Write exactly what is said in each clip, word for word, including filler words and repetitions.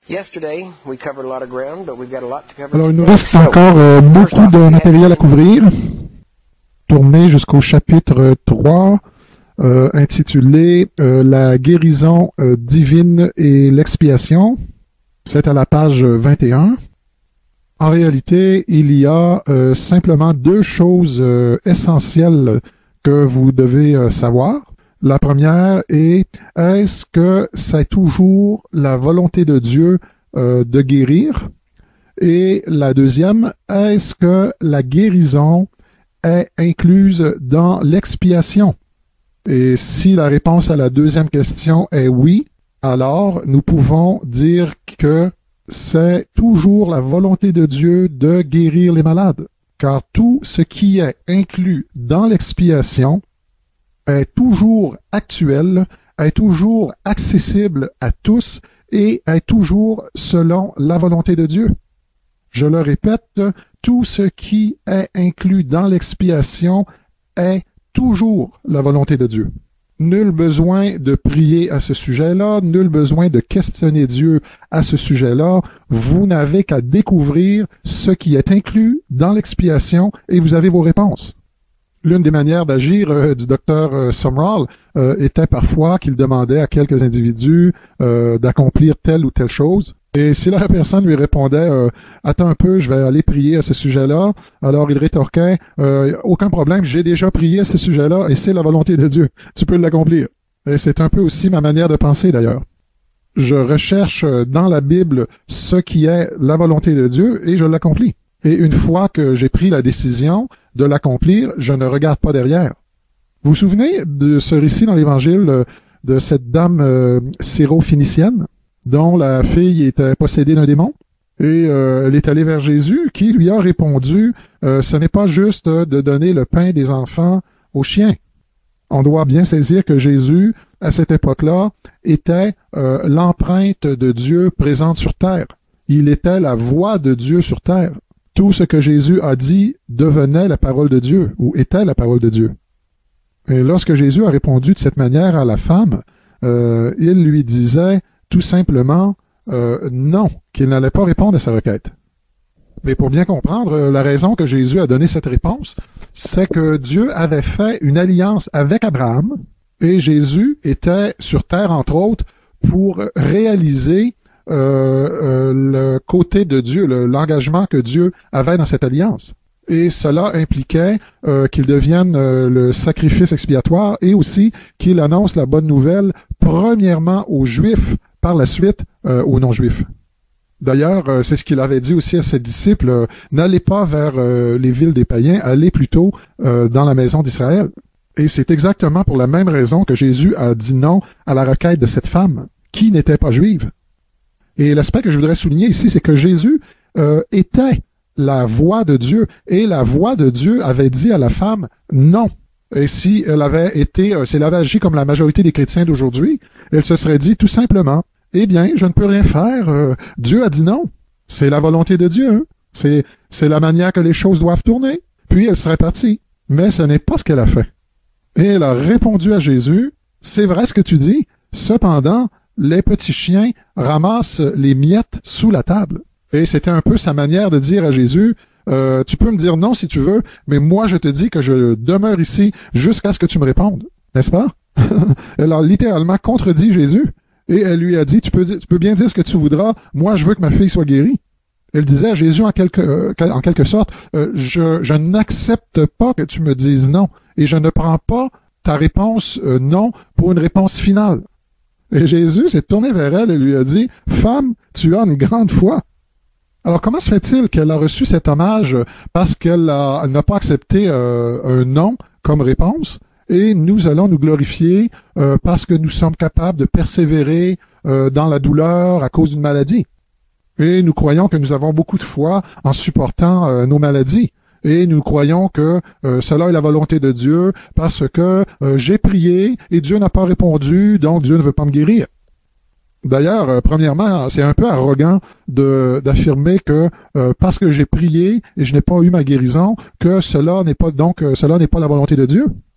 Alors, il nous reste encore euh, beaucoup de matériel à couvrir. Tourner jusqu'au chapitre trois, euh, intitulé euh, La guérison euh, divine et l'expiation. C'est à la page vingt et un. En réalité, il y a euh, simplement deux choses euh, essentielles que vous devez euh, savoir. La première est, est-ce que c'est toujours la volonté de Dieu euh, de guérir? Et la deuxième, est-ce que la guérison est incluse dans l'expiation? Et si la réponse à la deuxième question est oui, alors nous pouvons dire que c'est toujours la volonté de Dieu de guérir les malades, car tout ce qui est inclus dans l'expiation est toujours actuel, est toujours accessible à tous et est toujours selon la volonté de Dieu. Je le répète, tout ce qui est inclus dans l'expiation est toujours la volonté de Dieu. Nul besoin de prier à ce sujet-là, nul besoin de questionner Dieu à ce sujet-là. Vous n'avez qu'à découvrir ce qui est inclus dans l'expiation et vous avez vos réponses. L'une des manières d'agir euh, du docteur euh, Sumrall euh, était parfois qu'il demandait à quelques individus euh, d'accomplir telle ou telle chose. Et si la personne lui répondait euh, « Attends un peu, je vais aller prier à ce sujet-là », alors il rétorquait euh, « Aucun problème, j'ai déjà prié à ce sujet-là et c'est la volonté de Dieu. Tu peux l'accomplir. » Et c'est un peu aussi ma manière de penser d'ailleurs. Je recherche dans la Bible ce qui est la volonté de Dieu et je l'accomplis. Et une fois que j'ai pris la décision de l'accomplir, je ne regarde pas derrière. Vous vous souvenez de ce récit dans l'Évangile de cette dame euh, syro-phénicienne dont la fille était possédée d'un démon? Et euh, elle est allée vers Jésus qui lui a répondu euh, « Ce n'est pas juste de donner le pain des enfants aux chiens. » On doit bien saisir que Jésus, à cette époque-là, était euh, l'empreinte de Dieu présente sur terre. Il était la voix de Dieu sur terre. Tout ce que Jésus a dit devenait la parole de Dieu, ou était la parole de Dieu. Et lorsque Jésus a répondu de cette manière à la femme, euh, il lui disait tout simplement euh, non, qu'il n'allait pas répondre à sa requête. Mais pour bien comprendre, la raison que Jésus a donné cette réponse, c'est que Dieu avait fait une alliance avec Abraham, et Jésus était sur terre, entre autres, pour réaliser Euh, euh, le côté de Dieu, le, l'engagement que Dieu avait dans cette alliance. Et cela impliquait euh, qu'il devienne euh, le sacrifice expiatoire et aussi qu'il annonce la bonne nouvelle premièrement aux Juifs, par la suite euh, aux non-Juifs. D'ailleurs, euh, c'est ce qu'il avait dit aussi à ses disciples, euh, n'allez pas vers euh, les villes des païens, allez plutôt euh, dans la maison d'Israël. Et c'est exactement pour la même raison que Jésus a dit non à la requête de cette femme, qui n'était pas juive. Et l'aspect que je voudrais souligner ici, c'est que Jésus euh, était la voix de Dieu, et la voix de Dieu avait dit à la femme non. Et si elle avait été, euh, si elle avait agi comme la majorité des chrétiens d'aujourd'hui, elle se serait dit tout simplement, eh bien, je ne peux rien faire, euh, Dieu a dit non. C'est la volonté de Dieu, hein? c'est, c'est la manière que les choses doivent tourner. Puis elle serait partie. Mais ce n'est pas ce qu'elle a fait. Et elle a répondu à Jésus, c'est vrai ce que tu dis, cependant, les petits chiens ramassent les miettes sous la table. Et c'était un peu sa manière de dire à Jésus, euh, tu peux me dire non si tu veux, mais moi je te dis que je demeure ici jusqu'à ce que tu me répondes. N'est-ce pas? Elle a littéralement contredit Jésus et elle lui a dit, tu peux, tu peux bien dire ce que tu voudras, moi je veux que ma fille soit guérie. Elle disait à Jésus en quelque, euh, en quelque sorte, euh, je, je n'accepte pas que tu me dises non et je ne prends pas ta réponse euh, non pour une réponse finale. Et Jésus s'est tourné vers elle et lui a dit, « Femme, tu as une grande foi. » Alors comment se fait-il qu'elle a reçu cet hommage parce qu'elle a, elle n'a pas accepté euh, un non comme réponse et nous allons nous glorifier euh, parce que nous sommes capables de persévérer euh, dans la douleur à cause d'une maladie. Et nous croyons que nous avons beaucoup de foi en supportant euh, nos maladies. Et nous croyons que euh, cela est la volonté de Dieu parce que euh, j'ai prié et Dieu n'a pas répondu, donc Dieu ne veut pas me guérir. D'ailleurs, euh, premièrement, c'est un peu arrogant de, d'affirmer que euh, parce que j'ai prié et je n'ai pas eu ma guérison, que cela n'est pas donc euh, cela n'est pas la volonté de Dieu.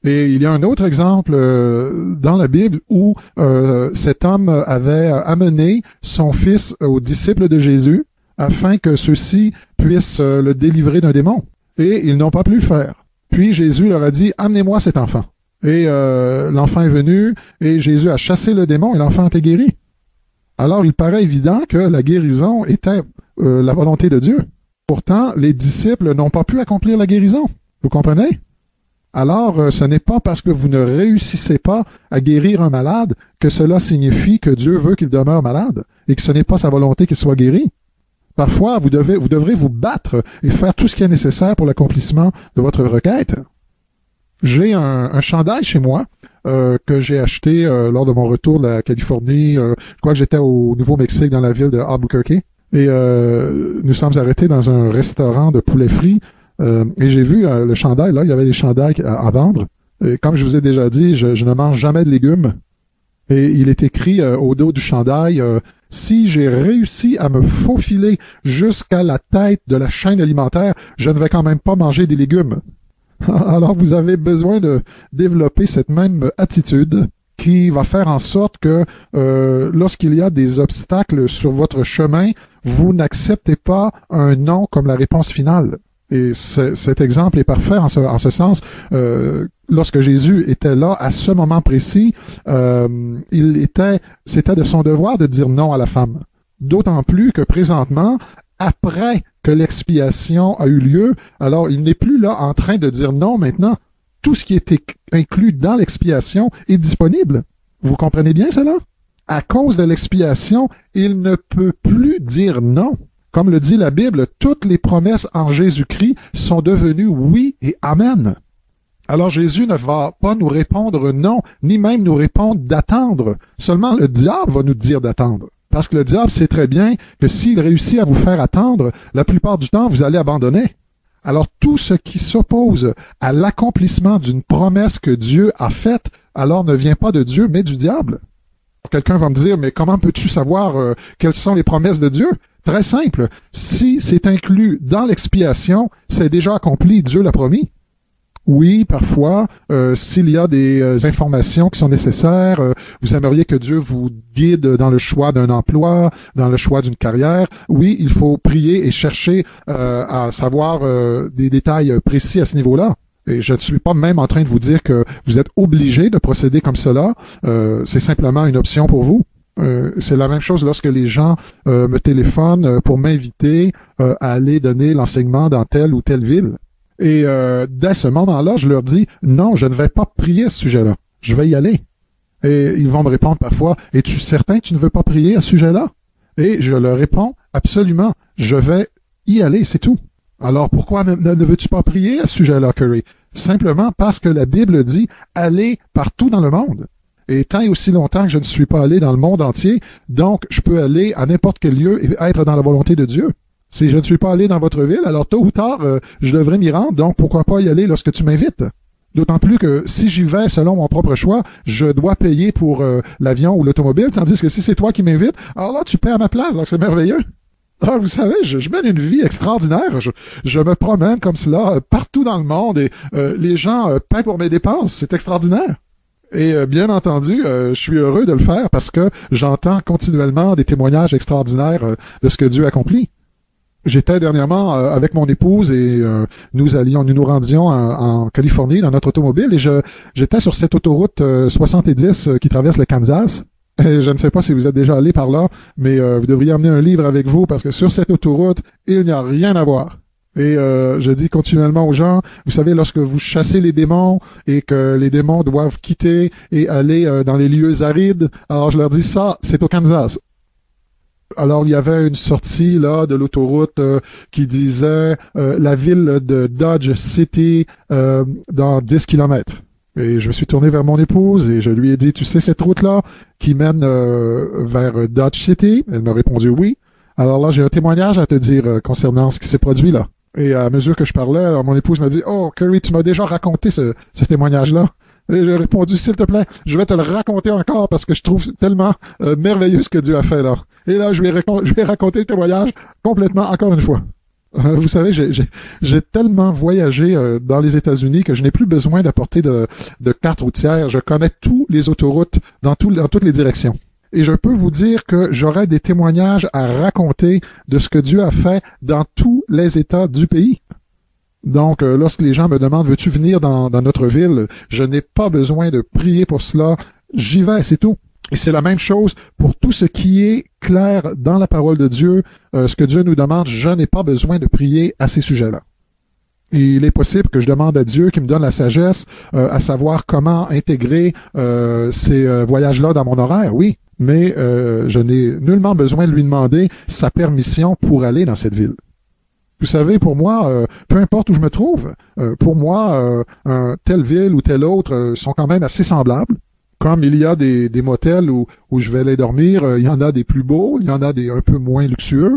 Et il y a un autre exemple euh, dans la Bible où euh, cet homme avait amené son fils aux disciples de Jésus afin que ceux-ci puissent euh, le délivrer d'un démon. Et ils n'ont pas pu le faire. Puis Jésus leur a dit, amenez-moi cet enfant. Et euh, l'enfant est venu et Jésus a chassé le démon et l'enfant a été guéri. Alors il paraît évident que la guérison était euh, la volonté de Dieu. Pourtant, les disciples n'ont pas pu accomplir la guérison. Vous comprenez? Alors, ce n'est pas parce que vous ne réussissez pas à guérir un malade que cela signifie que Dieu veut qu'il demeure malade et que ce n'est pas sa volonté qu'il soit guéri. Parfois, vous, devez, vous devrez vous battre et faire tout ce qui est nécessaire pour l'accomplissement de votre requête. J'ai un, un chandail chez moi euh, que j'ai acheté euh, lors de mon retour de la Californie. Euh, je crois que j'étais au Nouveau-Mexique dans la ville de Albuquerque. Et euh, nous sommes arrêtés dans un restaurant de poulet frit. Euh, et j'ai vu euh, le chandail, là, il y avait des chandails à, à vendre. Et comme je vous ai déjà dit, je, je ne mange jamais de légumes. Et il est écrit euh, au dos du chandail, euh, si j'ai réussi à me faufiler jusqu'à la tête de la chaîne alimentaire, je ne vais quand même pas manger des légumes. Alors vous avez besoin de développer cette même attitude qui va faire en sorte que euh, lorsqu'il y a des obstacles sur votre chemin, vous n'acceptez pas un non comme la réponse finale. Et cet exemple est parfait en ce, en ce sens. Euh, lorsque Jésus était là, à ce moment précis, euh, il était, c'était de son devoir de dire non à la femme. D'autant plus que présentement, après que l'expiation a eu lieu, alors il n'est plus là en train de dire non maintenant. Tout ce qui était inclus dans l'expiation est disponible. Vous comprenez bien cela? À cause de l'expiation, il ne peut plus dire non. Comme le dit la Bible, toutes les promesses en Jésus-Christ sont devenues oui et amen. Alors Jésus ne va pas nous répondre non, ni même nous répondre d'attendre. Seulement le diable va nous dire d'attendre. Parce que le diable sait très bien que s'il réussit à vous faire attendre, la plupart du temps, vous allez abandonner. Alors tout ce qui s'oppose à l'accomplissement d'une promesse que Dieu a faite, alors ne vient pas de Dieu, mais du diable. Quelqu'un va me dire, mais comment peux-tu savoir euh, quelles sont les promesses de Dieu? Très simple. Si c'est inclus dans l'expiation, c'est déjà accompli, Dieu l'a promis. Oui, parfois, euh, s'il y a des euh, informations qui sont nécessaires, euh, vous aimeriez que Dieu vous guide dans le choix d'un emploi, dans le choix d'une carrière. Oui, il faut prier et chercher euh, à savoir euh, des détails précis à ce niveau-là. Et je ne suis pas même en train de vous dire que vous êtes obligé de procéder comme cela. Euh, c'est simplement une option pour vous. Euh, c'est la même chose lorsque les gens euh, me téléphonent euh, pour m'inviter euh, à aller donner l'enseignement dans telle ou telle ville. Et euh, dès ce moment-là, je leur dis, non, je ne vais pas prier à ce sujet-là. Je vais y aller. Et ils vont me répondre parfois, es-tu certain que tu ne veux pas prier à ce sujet-là? Et je leur réponds, absolument, je vais y aller, c'est tout. Alors pourquoi ne, ne veux-tu pas prier à ce sujet-là, Curry? Simplement parce que la Bible dit, allez partout dans le monde. Et tant et aussi longtemps que je ne suis pas allé dans le monde entier, donc je peux aller à n'importe quel lieu et être dans la volonté de Dieu. Si je ne suis pas allé dans votre ville, alors tôt ou tard, euh, je devrais m'y rendre, donc pourquoi pas y aller lorsque tu m'invites? D'autant plus que si j'y vais selon mon propre choix, je dois payer pour euh, l'avion ou l'automobile, tandis que si c'est toi qui m'invites, alors là, tu paies à ma place, donc c'est merveilleux. Ah, vous savez, je, je mène une vie extraordinaire. Je, je me promène comme cela euh, partout dans le monde et euh, les gens euh, paient pour mes dépenses. C'est extraordinaire. Et euh, bien entendu, euh, je suis heureux de le faire parce que j'entends continuellement des témoignages extraordinaires euh, de ce que Dieu accomplit. J'étais dernièrement euh, avec mon épouse et euh, nous allions, nous nous rendions en, en Californie dans notre automobile et je j'étais sur cette autoroute euh, soixante-dix euh, qui traverse le Kansas. Et je ne sais pas si vous êtes déjà allé par là, mais euh, vous devriez emmener un livre avec vous parce que sur cette autoroute, il n'y a rien à voir. Et euh, je dis continuellement aux gens, vous savez, lorsque vous chassez les démons et que les démons doivent quitter et aller euh, dans les lieux arides, alors je leur dis ça, c'est au Kansas. Alors, il y avait une sortie là de l'autoroute euh, qui disait euh, la ville de Dodge City euh, dans dix kilomètres. Et je me suis tourné vers mon épouse et je lui ai dit, tu sais cette route-là qui mène euh, vers Dodge City? Elle m'a répondu oui. Alors là, j'ai un témoignage à te dire euh, concernant ce qui s'est produit là. Et à mesure que je parlais, alors mon épouse m'a dit, oh, Curry, tu m'as déjà raconté ce, ce témoignage-là. Et j'ai répondu, s'il te plaît, je vais te le raconter encore parce que je trouve tellement euh, merveilleux ce que Dieu a fait là. Et là, je lui ai, je lui ai raconté le témoignage complètement encore une fois. Euh, vous savez, j'ai, j'ai, j'ai tellement voyagé euh, dans les États-Unis que je n'ai plus besoin d'apporter de, de carte routière. Je connais tous les autoroutes dans, tout, dans toutes les directions. Et je peux vous dire que j'aurai des témoignages à raconter de ce que Dieu a fait dans tous les États du pays. Donc, euh, lorsque les gens me demandent « Veux-tu venir dans, dans notre ville ?» Je n'ai pas besoin de prier pour cela. J'y vais, c'est tout. Et c'est la même chose pour tout ce qui est clair dans la parole de Dieu. Euh, ce que Dieu nous demande, je n'ai pas besoin de prier à ces sujets-là. Et il est possible que je demande à Dieu qu'il me donne la sagesse euh, à savoir comment intégrer euh, ces euh, voyages-là dans mon horaire, oui. Mais euh, je n'ai nullement besoin de lui demander sa permission pour aller dans cette ville. Vous savez, pour moi, euh, peu importe où je me trouve, euh, pour moi, euh, un, telle ville ou telle autre euh, sont quand même assez semblables. Comme il y a des, des motels où, où je vais aller dormir, euh, il y en a des plus beaux, il y en a des un peu moins luxueux.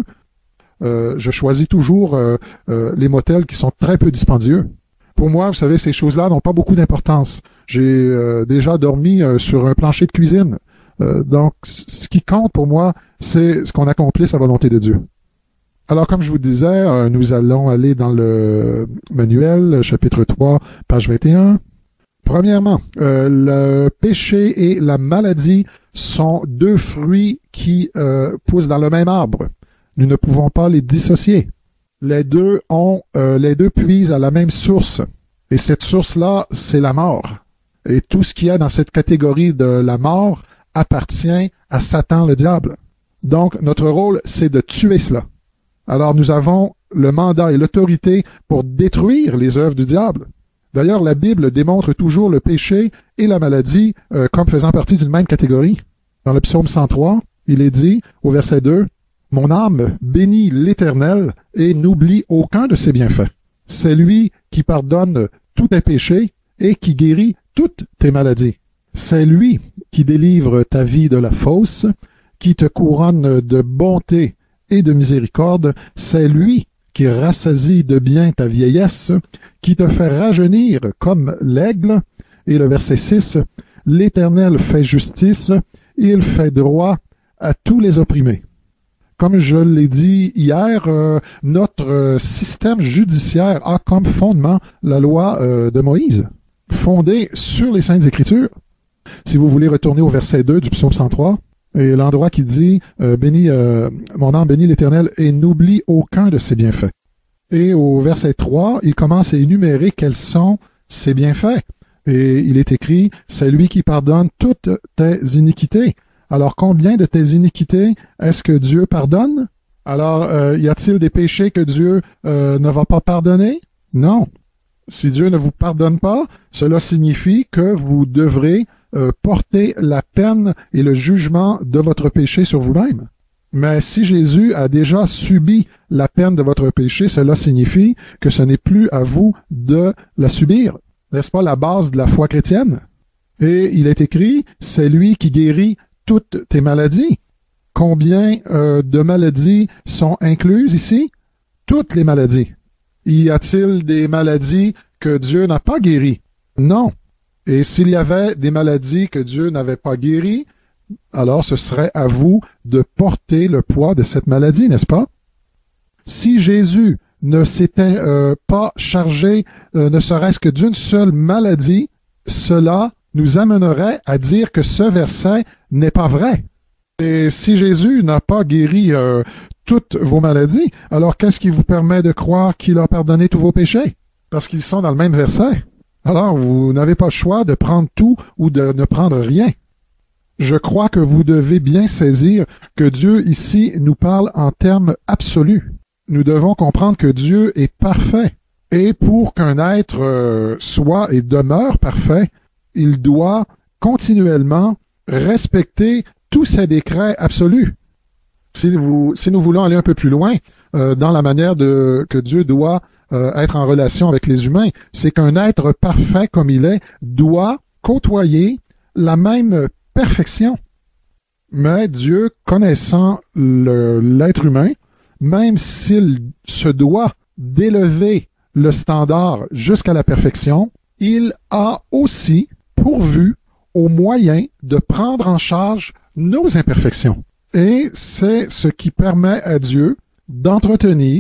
Euh, je choisis toujours euh, euh, les motels qui sont très peu dispendieux. Pour moi, vous savez, ces choses-là n'ont pas beaucoup d'importance. J'ai euh, déjà dormi euh, sur un plancher de cuisine. Euh, donc, ce qui compte pour moi, c'est ce qu'on accomplisse la volonté de Dieu. Alors, comme je vous disais, euh, nous allons aller dans le manuel, chapitre trois, page vingt et un. Premièrement, euh, le péché et la maladie sont deux fruits qui euh, poussent dans le même arbre. Nous ne pouvons pas les dissocier. Les deux ont, euh, les deux puisent à la même source. Et cette source-là, c'est la mort. Et tout ce qu'il y a dans cette catégorie de la mort appartient à Satan le diable. Donc, notre rôle, c'est de tuer cela. Alors, nous avons le mandat et l'autorité pour détruire les œuvres du diable. D'ailleurs, la Bible démontre toujours le péché et la maladie euh, comme faisant partie d'une même catégorie. Dans le psaume cent trois, il est dit, au verset deux, « Mon âme bénit l'Éternel et n'oublie aucun de ses bienfaits. C'est lui qui pardonne tous tes péchés et qui guérit toutes tes maladies. C'est lui qui délivre ta vie de la fosse, qui te couronne de bonté et de miséricorde. C'est lui qui rassasie de bien ta vieillesse, qui te fait rajeunir comme l'aigle. » Et le verset six, « L'Éternel fait justice, il fait droit à tous les opprimés. » Comme je l'ai dit hier, euh, notre euh, système judiciaire a comme fondement la loi euh, de Moïse, fondée sur les Saintes Écritures. Si vous voulez retourner au verset deux du psaume cent trois, et l'endroit qui dit euh, « Bénis, euh, mon âme bénit l'Éternel et n'oublie aucun de ses bienfaits. » Et au verset trois, il commence à énumérer quels sont ses bienfaits. Et il est écrit « C'est lui qui pardonne toutes tes iniquités. » Alors, combien de tes iniquités est-ce que Dieu pardonne? Alors, euh, y a-t-il des péchés que Dieu euh, ne va pas pardonner? Non. Si Dieu ne vous pardonne pas, cela signifie que vous devrez euh, porter la peine et le jugement de votre péché sur vous-même. Mais si Jésus a déjà subi la peine de votre péché, cela signifie que ce n'est plus à vous de la subir. N'est-ce pas la base de la foi chrétienne? Et il est écrit, c'est lui qui guérit toutes tes maladies. Combien euh, de maladies sont incluses ici? Toutes les maladies. Y a-t-il des maladies que Dieu n'a pas guéries? Non. Et s'il y avait des maladies que Dieu n'avait pas guéries, alors ce serait à vous de porter le poids de cette maladie, n'est-ce pas? Si Jésus ne s'était euh, pas chargé, euh, ne serait-ce que d'une seule maladie, cela nous amènerait à dire que ce verset n'est pas vrai. Et si Jésus n'a pas guéri euh, toutes vos maladies, alors qu'est-ce qui vous permet de croire qu'il a pardonné tous vos péchés? Parce qu'ils sont dans le même verset. Alors, vous n'avez pas le choix de prendre tout ou de ne prendre rien. Je crois que vous devez bien saisir que Dieu ici nous parle en termes absolus. Nous devons comprendre que Dieu est parfait. Et pour qu'un être euh, soit et demeure parfait, il doit continuellement respecter tous ses décrets absolus. Si, vous, si nous voulons aller un peu plus loin euh, dans la manière de, que Dieu doit euh, être en relation avec les humains, c'est qu'un être parfait comme il est doit côtoyer la même perfection. Mais Dieu, connaissant le, l'être humain, même s'il se doit d'élever le standard jusqu'à la perfection, il a aussi pourvu aux moyens de prendre en charge nos imperfections. Et c'est ce qui permet à Dieu d'entretenir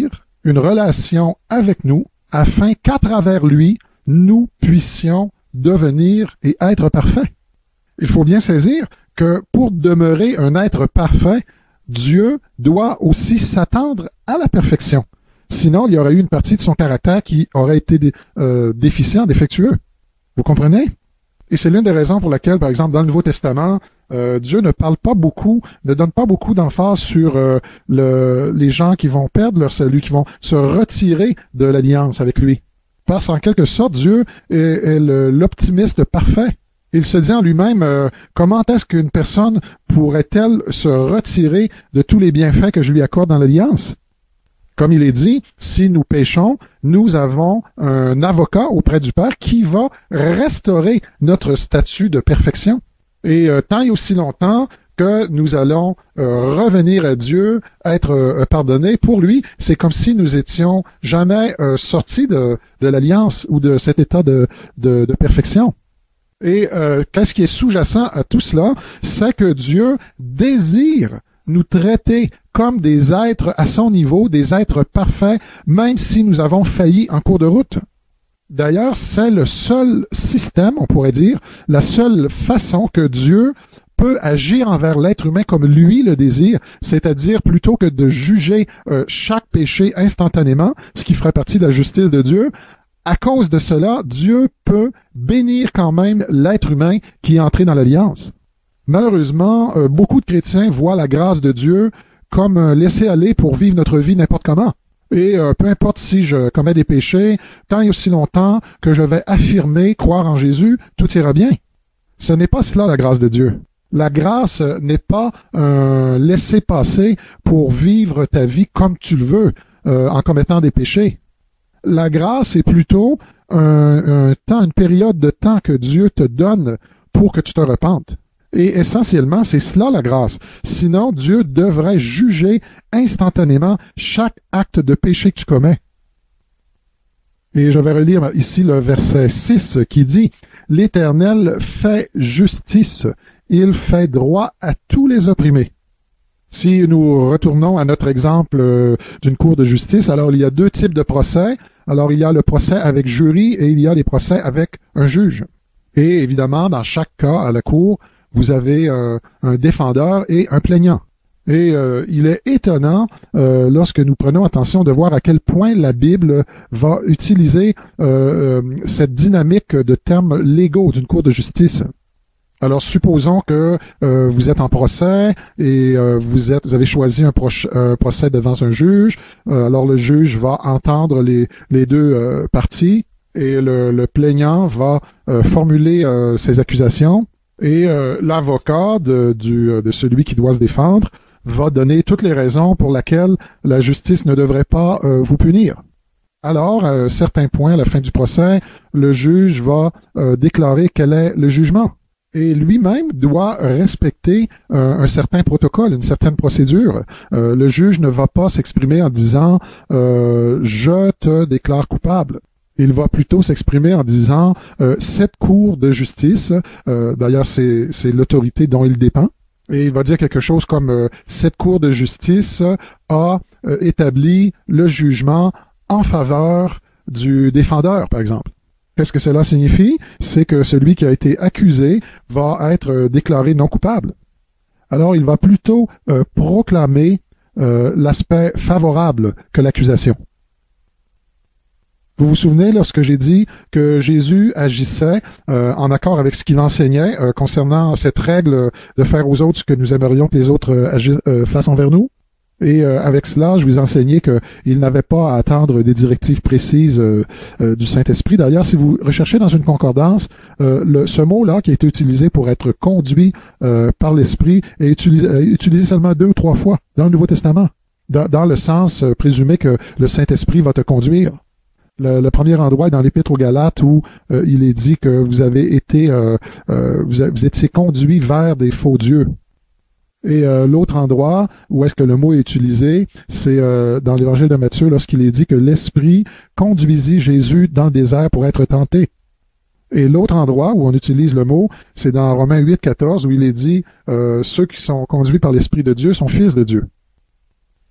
une relation avec nous, afin qu'à travers lui, nous puissions devenir et être parfaits. Il faut bien saisir que pour demeurer un être parfait, Dieu doit aussi s'attendre à la perfection. Sinon, il y aurait eu une partie de son caractère qui aurait été dé, euh, déficient, défectueux. Vous comprenez? Et c'est l'une des raisons pour laquelle, par exemple, dans le Nouveau Testament, euh, Dieu ne parle pas beaucoup, ne donne pas beaucoup d'emphase sur euh, le, les gens qui vont perdre leur salut, qui vont se retirer de l'alliance avec lui. Parce qu'en quelque sorte, Dieu est, est le, l'optimiste parfait. Il se dit en lui-même, euh, comment est-ce qu'une personne pourrait-elle se retirer de tous les bienfaits que je lui accorde dans l'alliance? Comme il est dit, si nous péchons, nous avons un avocat auprès du Père qui va restaurer notre statut de perfection. Et euh, tant et aussi longtemps que nous allons euh, revenir à Dieu, être euh, pardonnés pour lui, c'est comme si nous étions jamais euh, sortis de, de l'alliance ou de cet état de, de, de perfection. Et euh, qu'est-ce qui est sous-jacent à tout cela? C'est que Dieu désire nous traiter comme des êtres à son niveau, des êtres parfaits, même si nous avons failli en cours de route. D'ailleurs, c'est le seul système, on pourrait dire, la seule façon que Dieu peut agir envers l'être humain comme lui le désire, c'est-à-dire plutôt que de juger euh, chaque péché instantanément, ce qui ferait partie de la justice de Dieu. À cause de cela, Dieu peut bénir quand même l'être humain qui est entré dans l'alliance. Malheureusement, euh, beaucoup de chrétiens voient la grâce de Dieu comme un laisser-aller pour vivre notre vie n'importe comment. Et euh, peu importe si je commets des péchés, tant et aussi longtemps que je vais affirmer, croire en Jésus, tout ira bien. Ce n'est pas cela la grâce de Dieu. La grâce n'est pas un laisser-passer pour vivre ta vie comme tu le veux, euh, en commettant des péchés. La grâce est plutôt un, un temps, une période de temps que Dieu te donne pour que tu te repentes. Et essentiellement, c'est cela la grâce. Sinon, Dieu devrait juger instantanément chaque acte de péché que tu commets. Et je vais relire ici le verset six qui dit « L'Éternel fait justice, il fait droit à tous les opprimés. » Si nous retournons à notre exemple euh, d'une cour de justice, alors il y a deux types de procès. Alors il y a le procès avec jury et il y a les procès avec un juge. Et évidemment, dans chaque cas à la cour, vous avez euh, un défendeur et un plaignant. Et euh, il est étonnant, euh, lorsque nous prenons attention de voir à quel point la Bible va utiliser euh, euh, cette dynamique de termes légaux d'une cour de justice. Alors, supposons que euh, vous êtes en procès et euh, vous êtes, vous avez choisi un, proche, un procès devant un juge. Euh, alors, le juge va entendre les, les deux euh, parties et le, le plaignant va euh, formuler euh, ses accusations. Et euh, l'avocat de, du, de celui qui doit se défendre va donner toutes les raisons pour lesquelles la justice ne devrait pas euh, vous punir. Alors, à un certain point, à la fin du procès, le juge va euh, déclarer quel est le jugement. Et lui-même doit respecter euh, un certain protocole, une certaine procédure. Euh, le juge ne va pas s'exprimer en disant euh, « je te déclare coupable ». Il va plutôt s'exprimer en disant euh, cette cour de justice, euh, d'ailleurs c'est, c'est l'autorité dont il dépend, et il va dire quelque chose comme euh, cette cour de justice a euh, établi le jugement en faveur du défendeur, par exemple. Qu'est-ce que cela signifie? C'est que celui qui a été accusé va être euh, déclaré non coupable. Alors il va plutôt euh, proclamer euh, l'aspect favorable que l'accusation. Vous vous souvenez lorsque j'ai dit que Jésus agissait euh, en accord avec ce qu'il enseignait euh, concernant cette règle de faire aux autres ce que nous aimerions que les autres euh, agissent, euh, fassent envers nous? Et euh, avec cela, je vous enseignais qu'il n'avait pas à attendre des directives précises euh, euh, du Saint-Esprit. D'ailleurs, si vous recherchez dans une concordance, euh, le, ce mot-là qui a été utilisé pour être conduit euh, par l'Esprit est utilisé, euh, utilisé seulement deux ou trois fois dans le Nouveau Testament, dans, dans le sens euh, présumé que le Saint-Esprit va te conduire. Le, le premier endroit est dans l'Épître aux Galates où euh, il est dit que vous avez été, euh, euh, vous, a, vous étiez conduits vers des faux dieux. Et euh, l'autre endroit où est-ce que le mot est utilisé, c'est euh, dans l'Évangile de Matthieu lorsqu'il est dit que l'Esprit conduisit Jésus dans le désert pour être tenté. Et l'autre endroit où on utilise le mot, c'est dans Romains huit, quatorze où il est dit euh, ceux qui sont conduits par l'Esprit de Dieu sont fils de Dieu.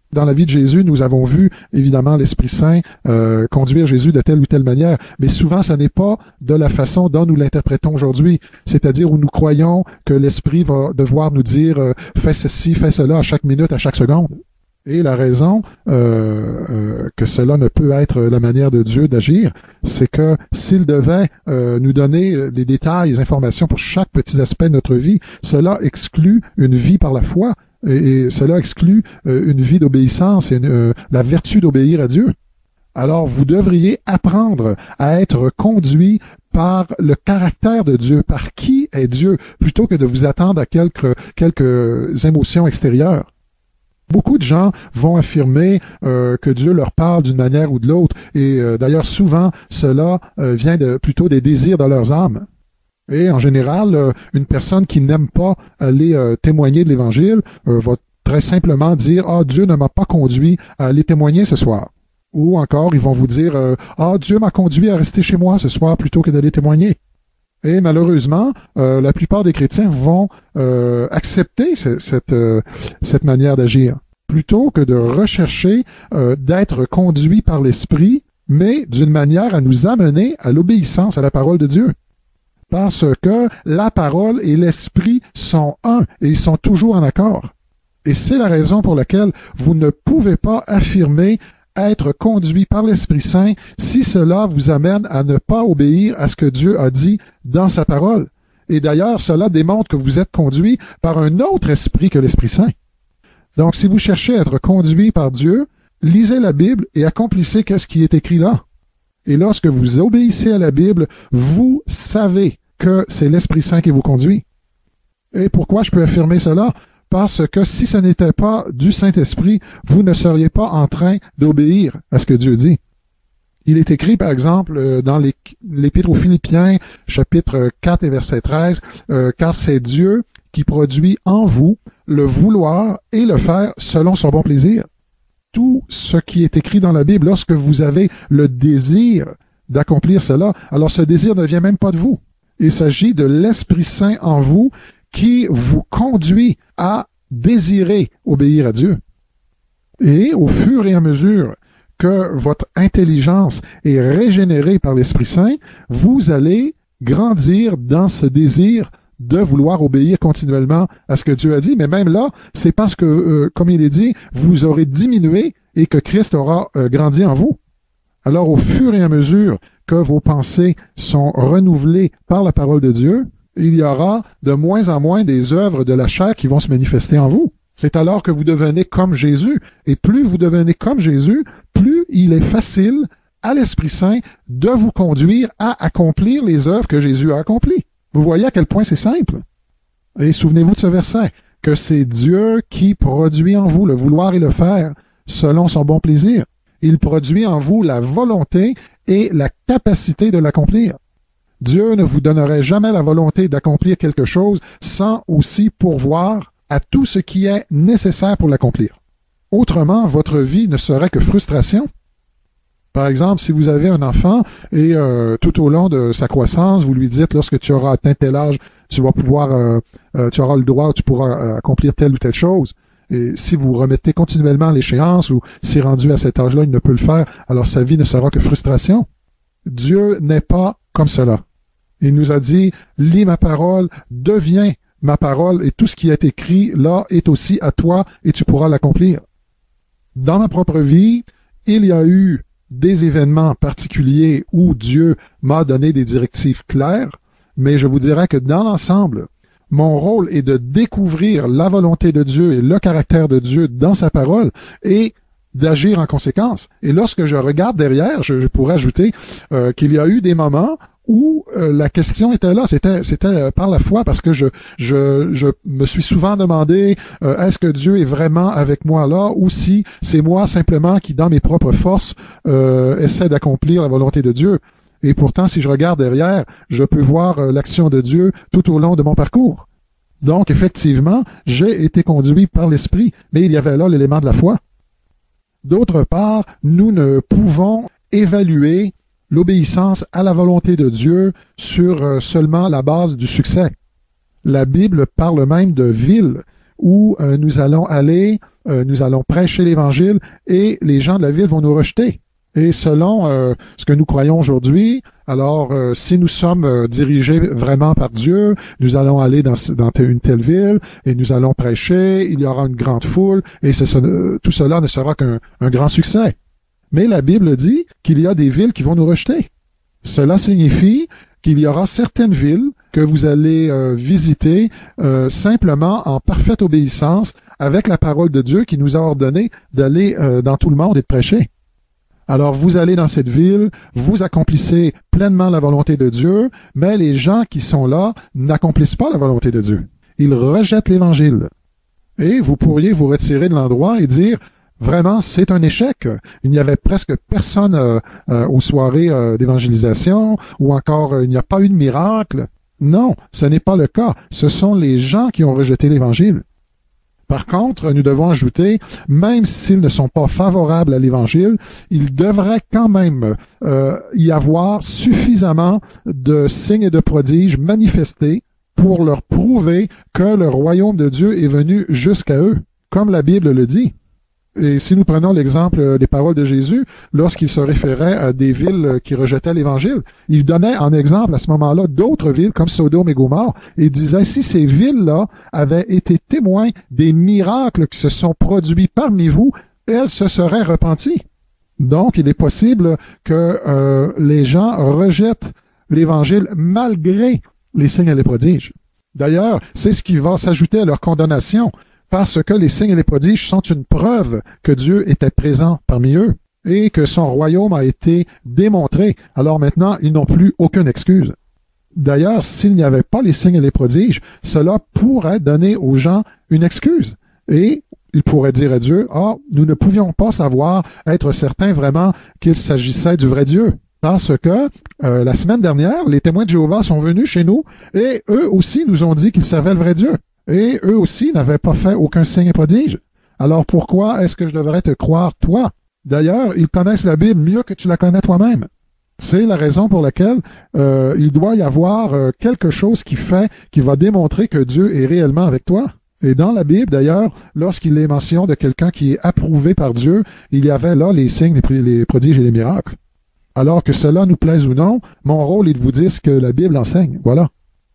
Dans la vie de Jésus, nous avons vu, évidemment, l'Esprit Saint euh, conduire Jésus de telle ou telle manière, mais souvent, ce n'est pas de la façon dont nous l'interprétons aujourd'hui, c'est-à-dire où nous croyons que l'Esprit va devoir nous dire euh, « fais ceci, fais cela à chaque minute, à chaque seconde ». Et la raison euh, euh, que cela ne peut être la manière de Dieu d'agir, c'est que s'il devait euh, nous donner les détails, les informations pour chaque petit aspect de notre vie, cela exclut une vie par la foi, et, et cela exclut euh, une vie d'obéissance et une, euh, la vertu d'obéir à Dieu. Alors vous devriez apprendre à être conduit par le caractère de Dieu, par qui est Dieu, plutôt que de vous attendre à quelques, quelques émotions extérieures. Beaucoup de gens vont affirmer euh, que Dieu leur parle d'une manière ou de l'autre, et euh, d'ailleurs souvent cela euh, vient de, plutôt des désirs de leurs âmes. Et en général, euh, une personne qui n'aime pas aller euh, témoigner de l'Évangile euh, va très simplement dire « Ah, Dieu ne m'a pas conduit à aller témoigner ce soir ». Ou encore, ils vont vous dire euh, « Ah, Dieu m'a conduit à rester chez moi ce soir plutôt que d'aller témoigner ». Et malheureusement, euh, la plupart des chrétiens vont euh, accepter ce, cette, euh, cette manière d'agir, plutôt que de rechercher euh, d'être conduits par l'Esprit, mais d'une manière à nous amener à l'obéissance à la parole de Dieu. Parce que la parole et l'Esprit sont un, et ils sont toujours en accord. Et c'est la raison pour laquelle vous ne pouvez pas affirmer être conduit par l'Esprit Saint si cela vous amène à ne pas obéir à ce que Dieu a dit dans sa parole. Et d'ailleurs, cela démontre que vous êtes conduit par un autre esprit que l'Esprit Saint. Donc, si vous cherchez à être conduit par Dieu, lisez la Bible et accomplissez ce qui est écrit là. Et lorsque vous obéissez à la Bible, vous savez que c'est l'Esprit Saint qui vous conduit. Et pourquoi je peux affirmer cela? Parce que si ce n'était pas du Saint-Esprit, vous ne seriez pas en train d'obéir à ce que Dieu dit. Il est écrit, par exemple, dans l'Épître aux Philippiens, chapitre quatre et verset treize, euh, « Car c'est Dieu qui produit en vous le vouloir et le faire selon son bon plaisir. » Tout ce qui est écrit dans la Bible, lorsque vous avez le désir d'accomplir cela, alors ce désir ne vient même pas de vous. Il s'agit de l'Esprit Saint en vous qui vous conduit à désirer obéir à Dieu. Et au fur et à mesure que votre intelligence est régénérée par l'Esprit Saint, vous allez grandir dans ce désir de vouloir obéir continuellement à ce que Dieu a dit. Mais même là, c'est parce que, euh, comme il est dit, vous aurez diminué et que Christ aura euh, grandi en vous. Alors, au fur et à mesure que vos pensées sont renouvelées par la parole de Dieu, il y aura de moins en moins des œuvres de la chair qui vont se manifester en vous. C'est alors que vous devenez comme Jésus. Et plus vous devenez comme Jésus, plus il est facile à l'Esprit Saint de vous conduire à accomplir les œuvres que Jésus a accomplies. Vous voyez à quel point c'est simple. Et souvenez-vous de ce verset, que c'est Dieu qui produit en vous le vouloir et le faire selon son bon plaisir. Il produit en vous la volonté et la capacité de l'accomplir. Dieu ne vous donnerait jamais la volonté d'accomplir quelque chose sans aussi pourvoir à tout ce qui est nécessaire pour l'accomplir. Autrement, votre vie ne serait que frustration. Par exemple, si vous avez un enfant et euh, tout au long de sa croissance, vous lui dites, lorsque tu auras atteint tel âge, tu vas pouvoir, euh, euh, tu auras le droit, tu pourras euh, accomplir telle ou telle chose. Et si vous remettez continuellement l'échéance ou si rendu à cet âge-là, il ne peut le faire, alors sa vie ne sera que frustration. Dieu n'est pas comme cela. Il nous a dit, lis ma parole, deviens ma parole, et tout ce qui est écrit là est aussi à toi, et tu pourras l'accomplir. Dans ma propre vie, il y a eu des événements particuliers où Dieu m'a donné des directives claires, mais je vous dirais que dans l'ensemble, mon rôle est de découvrir la volonté de Dieu et le caractère de Dieu dans sa parole, et d'agir en conséquence. Et lorsque je regarde derrière, je, je pourrais ajouter euh, qu'il y a eu des moments où euh, la question était là, c'était c'était euh, par la foi, parce que je je je me suis souvent demandé euh, est-ce que Dieu est vraiment avec moi là, ou si c'est moi simplement qui, dans mes propres forces, euh, essaie d'accomplir la volonté de Dieu. Et pourtant, si je regarde derrière, je peux voir euh, l'action de Dieu tout au long de mon parcours. Donc, effectivement, j'ai été conduit par l'Esprit, mais il y avait là l'élément de la foi. D'autre part, nous ne pouvons évaluer l'obéissance à la volonté de Dieu sur seulement la base du succès. La Bible parle même de villes où euh, nous allons aller, euh, nous allons prêcher l'Évangile et les gens de la ville vont nous rejeter. Et selon euh, ce que nous croyons aujourd'hui, alors euh, si nous sommes euh, dirigés vraiment par Dieu, nous allons aller dans, dans une telle ville et nous allons prêcher, il y aura une grande foule et ce, ce, tout cela ne sera qu'un un grand succès. Mais la Bible dit qu'il y a des villes qui vont nous rejeter. Cela signifie qu'il y aura certaines villes que vous allez euh, visiter euh, simplement en parfaite obéissance avec la parole de Dieu qui nous a ordonné d'aller euh, dans tout le monde et de prêcher. Alors vous allez dans cette ville, vous accomplissez pleinement la volonté de Dieu, mais les gens qui sont là n'accomplissent pas la volonté de Dieu. Ils rejettent l'Évangile. Et vous pourriez vous retirer de l'endroit et dire, vraiment, c'est un échec. Il n'y avait presque personne euh, euh, aux soirées euh, d'évangélisation, ou encore euh, il n'y a pas eu de miracle. Non, ce n'est pas le cas. Ce sont les gens qui ont rejeté l'Évangile. Par contre, nous devons ajouter, même s'ils ne sont pas favorables à l'Évangile, il devrait quand même euh, y avoir suffisamment de signes et de prodiges manifestés pour leur prouver que le royaume de Dieu est venu jusqu'à eux, comme la Bible le dit. Et si nous prenons l'exemple des paroles de Jésus, lorsqu'il se référait à des villes qui rejetaient l'Évangile, il donnait en exemple à ce moment-là d'autres villes comme Sodome et Gomorrhe et disait si ces villes-là avaient été témoins des miracles qui se sont produits parmi vous, elles se seraient repenties. Donc, il est possible que euh, les gens rejettent l'Évangile malgré les signes et les prodiges. D'ailleurs, c'est ce qui va s'ajouter à leur condamnation. Parce que les signes et les prodiges sont une preuve que Dieu était présent parmi eux et que son royaume a été démontré. Alors maintenant, ils n'ont plus aucune excuse. D'ailleurs, s'il n'y avait pas les signes et les prodiges, cela pourrait donner aux gens une excuse. Et ils pourraient dire à Dieu, « Ah, nous ne pouvions pas savoir, être certains vraiment qu'il s'agissait du vrai Dieu. » Parce que euh, la semaine dernière, les témoins de Jéhovah sont venus chez nous et eux aussi nous ont dit qu'ils savaient le vrai Dieu. Et eux aussi n'avaient pas fait aucun signe et prodige. Alors pourquoi est-ce que je devrais te croire, toi? D'ailleurs, ils connaissent la Bible mieux que tu la connais toi-même. C'est la raison pour laquelle euh, il doit y avoir euh, quelque chose qui fait, qui va démontrer que Dieu est réellement avec toi. Et dans la Bible, d'ailleurs, lorsqu'il est mention de quelqu'un qui est approuvé par Dieu, il y avait là les signes, les prodiges et les miracles. Alors que cela nous plaise ou non, mon rôle est de vous dire ce que la Bible enseigne. Voilà.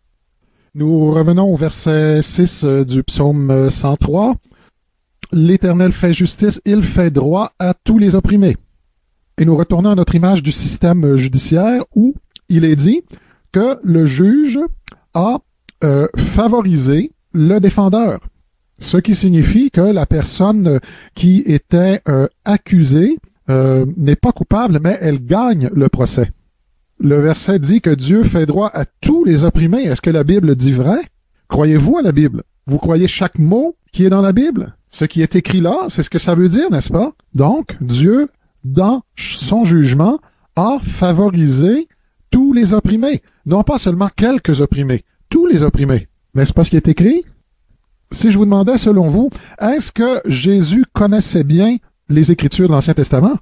Nous revenons au verset six du psaume cent trois. L'Éternel fait justice, il fait droit à tous les opprimés. Et nous retournons à notre image du système judiciaire où il est dit que le juge a euh, favorisé le défendeur. Ce qui signifie que la personne qui était euh, accusée euh, n'est pas coupable, mais elle gagne le procès. Le verset dit que Dieu fait droit à tous les opprimés. Est-ce que la Bible dit vrai? Croyez-vous à la Bible? Vous croyez chaque mot qui est dans la Bible? Ce qui est écrit là, c'est ce que ça veut dire, n'est-ce pas? Donc, Dieu, dans son jugement, a favorisé tous les opprimés. Non pas seulement quelques opprimés, tous les opprimés. N'est-ce pas ce qui est écrit? Si je vous demandais, selon vous, est-ce que Jésus connaissait bien les Écritures de l'Ancien Testament?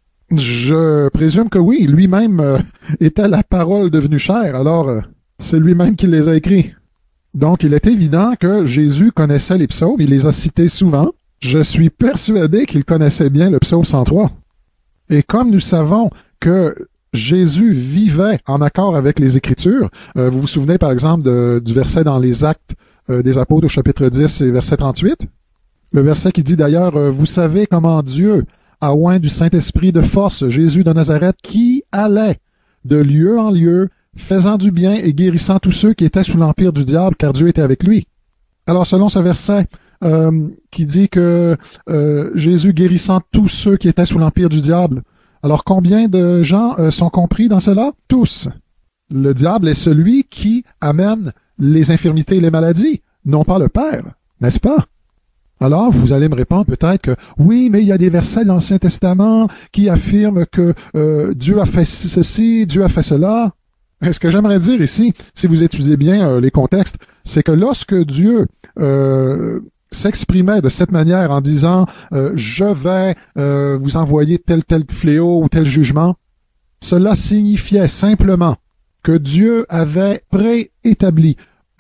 Je présume que oui, lui-même euh, était la parole devenue chair, alors euh, c'est lui-même qui les a écrits. Donc il est évident que Jésus connaissait les psaumes, il les a cités souvent. Je suis persuadé qu'il connaissait bien le psaume cent trois. Et comme nous savons que Jésus vivait en accord avec les Écritures, euh, vous vous souvenez par exemple de, du verset dans les Actes euh, des Apôtres au chapitre dix et verset trente-huit? Le verset qui dit d'ailleurs, euh, « Vous savez comment Dieu a oint du Saint-Esprit de force Jésus de Nazareth qui allait de lieu en lieu, faisant du bien et guérissant tous ceux qui étaient sous l'empire du diable, car Dieu était avec lui. » Alors selon ce verset euh, qui dit que euh, Jésus guérissant tous ceux qui étaient sous l'empire du diable, alors combien de gens euh, sont compris dans cela? Tous. Le diable est celui qui amène les infirmités et les maladies, non pas le Père, n'est-ce pas? Alors, vous allez me répondre peut-être que oui, mais il y a des versets de l'Ancien Testament qui affirment que euh, Dieu a fait ceci, Dieu a fait cela. Et ce que j'aimerais dire ici, si vous étudiez bien euh, les contextes, c'est que lorsque Dieu euh, s'exprimait de cette manière en disant euh, « Je vais euh, vous envoyer tel tel fléau ou tel jugement », cela signifiait simplement que Dieu avait préétabli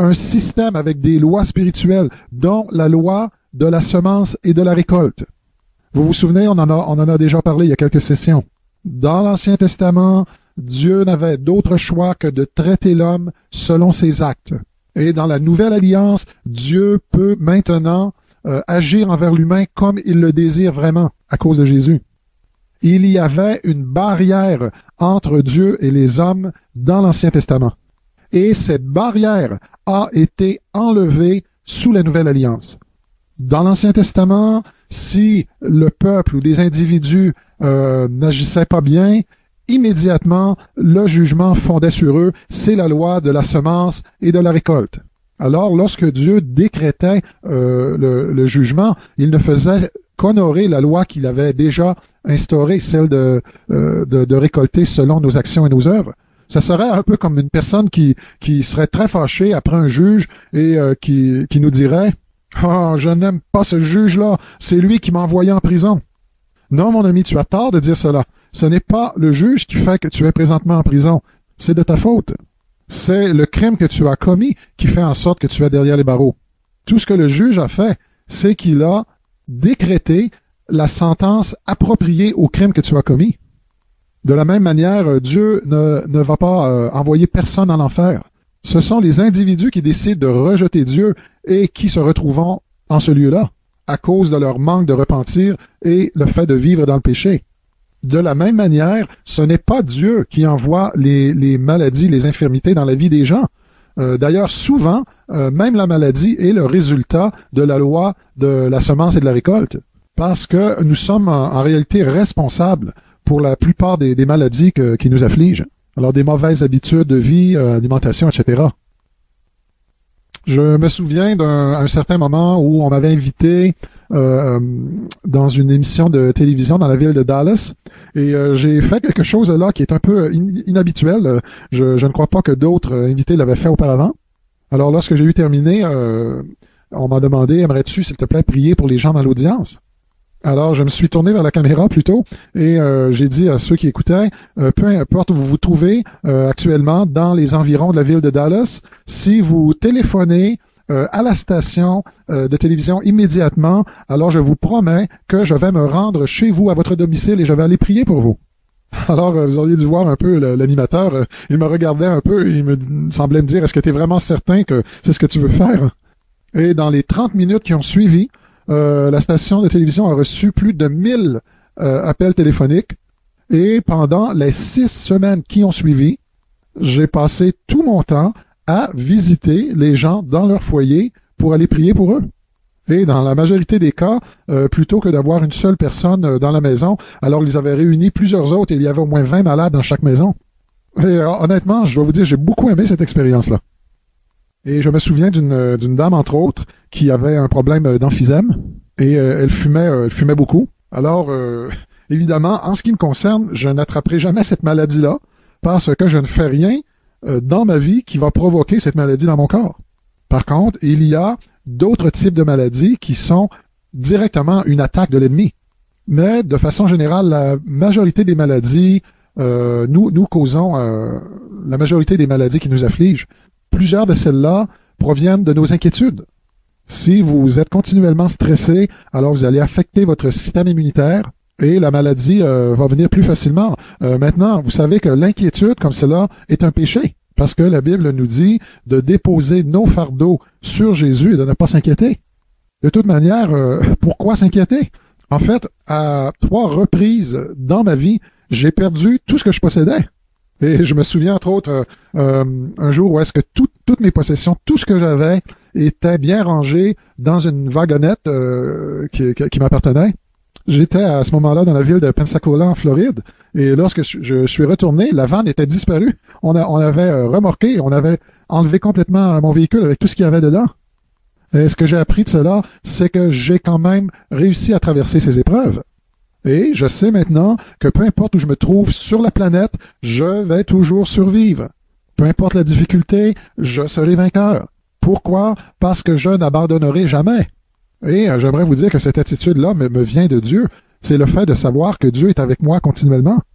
un système avec des lois spirituelles, dont la loi de la semence et de la récolte. Vous vous souvenez, on en a, on en a déjà parlé il y a quelques sessions. Dans l'Ancien Testament, Dieu n'avait d'autre choix que de traiter l'homme selon ses actes. Et dans la Nouvelle Alliance, Dieu peut maintenant euh, agir envers l'humain comme il le désire vraiment à cause de Jésus. Il y avait une barrière entre Dieu et les hommes dans l'Ancien Testament. Et cette barrière a été enlevée sous la Nouvelle Alliance. Dans l'Ancien Testament, si le peuple ou des individus euh, n'agissaient pas bien, immédiatement, le jugement fondait sur eux. C'est la loi de la semence et de la récolte. Alors, lorsque Dieu décrétait euh, le, le jugement, il ne faisait qu'honorer la loi qu'il avait déjà instaurée, celle de, euh, de, de récolter selon nos actions et nos œuvres. Ça serait un peu comme une personne qui, qui serait très fâchée après un juge et euh, qui, qui nous dirait « Ah, oh, je n'aime pas ce juge-là, c'est lui qui m'a envoyé en prison. » Non, mon ami, tu as tort de dire cela. Ce n'est pas le juge qui fait que tu es présentement en prison. C'est de ta faute. C'est le crime que tu as commis qui fait en sorte que tu es derrière les barreaux. Tout ce que le juge a fait, c'est qu'il a décrété la sentence appropriée au crime que tu as commis. De la même manière, Dieu ne, ne va pas euh, envoyer personne en enfer. Ce sont les individus qui décident de rejeter Dieu et qui se retrouvent en ce lieu-là, à cause de leur manque de repentir et le fait de vivre dans le péché. De la même manière, ce n'est pas Dieu qui envoie les, les maladies, les infirmités dans la vie des gens. Euh, D'ailleurs, souvent, euh, même la maladie est le résultat de la loi de la semence et de la récolte, parce que nous sommes en, en réalité responsables pour la plupart des, des maladies que, qui nous affligent. Alors, des mauvaises habitudes de vie, euh, alimentation, et cetera. Je me souviens d'un certain moment où on m'avait invité euh, dans une émission de télévision dans la ville de Dallas et euh, j'ai fait quelque chose là qui est un peu in inhabituel. Je, je ne crois pas que d'autres invités l'avaient fait auparavant. Alors, lorsque j'ai eu terminé, euh, on m'a demandé « Aimerais-tu, s'il te plaît, prier pour les gens dans l'audience ?» Alors, je me suis tourné vers la caméra plutôt et euh, j'ai dit à ceux qui écoutaient, euh, peu importe où vous vous trouvez euh, actuellement dans les environs de la ville de Dallas, si vous téléphonez euh, à la station euh, de télévision immédiatement, alors je vous promets que je vais me rendre chez vous à votre domicile et je vais aller prier pour vous. Alors, euh, vous auriez dû voir un peu l'animateur, euh, il me regardait un peu et il me semblait me dire, est-ce que tu es vraiment certain que c'est ce que tu veux faire? Et dans les trente minutes qui ont suivi, Euh, la station de télévision a reçu plus de mille euh, appels téléphoniques et pendant les six semaines qui ont suivi, j'ai passé tout mon temps à visiter les gens dans leur foyer pour aller prier pour eux. Et dans la majorité des cas, euh, plutôt que d'avoir une seule personne euh, dans la maison, alors ils avaient réuni plusieurs autres et il y avait au moins vingt malades dans chaque maison. Et euh, honnêtement, je dois vous dire, j'ai beaucoup aimé cette expérience-là. Et je me souviens d'une d'une dame, entre autres, qui avait un problème d'emphysème et euh, elle fumait euh, elle fumait beaucoup. Alors, euh, évidemment, en ce qui me concerne, je n'attraperai jamais cette maladie-là parce que je ne fais rien euh, dans ma vie qui va provoquer cette maladie dans mon corps. Par contre, il y a d'autres types de maladies qui sont directement une attaque de l'ennemi. Mais de façon générale, la majorité des maladies, euh, nous, nous causons euh, la majorité des maladies qui nous affligent. Plusieurs de celles-là proviennent de nos inquiétudes. Si vous êtes continuellement stressé, alors vous allez affecter votre système immunitaire et la maladie euh, va venir plus facilement. Euh, maintenant, vous savez que l'inquiétude comme cela est un péché parce que la Bible nous dit de déposer nos fardeaux sur Jésus et de ne pas s'inquiéter. De toute manière, euh, pourquoi s'inquiéter? En fait, à trois reprises dans ma vie, j'ai perdu tout ce que je possédais. Et je me souviens, entre autres, euh, un jour où est-ce que tout, toutes mes possessions, tout ce que j'avais, était bien rangé dans une wagonnette euh, qui, qui, qui m'appartenait. J'étais à ce moment-là dans la ville de Pensacola, en Floride, et lorsque je, je suis retourné, la vanne était disparue. On, a, on avait euh, remorqué, on avait enlevé complètement mon véhicule avec tout ce qu'il y avait dedans. Et ce que j'ai appris de cela, c'est que j'ai quand même réussi à traverser ces épreuves. Et je sais maintenant que peu importe où je me trouve sur la planète, je vais toujours survivre. Peu importe la difficulté, je serai vainqueur. Pourquoi? Parce que je n'abandonnerai jamais. Et euh, j'aimerais vous dire que cette attitude-là me, me vient de Dieu. C'est le fait de savoir que Dieu est avec moi continuellement.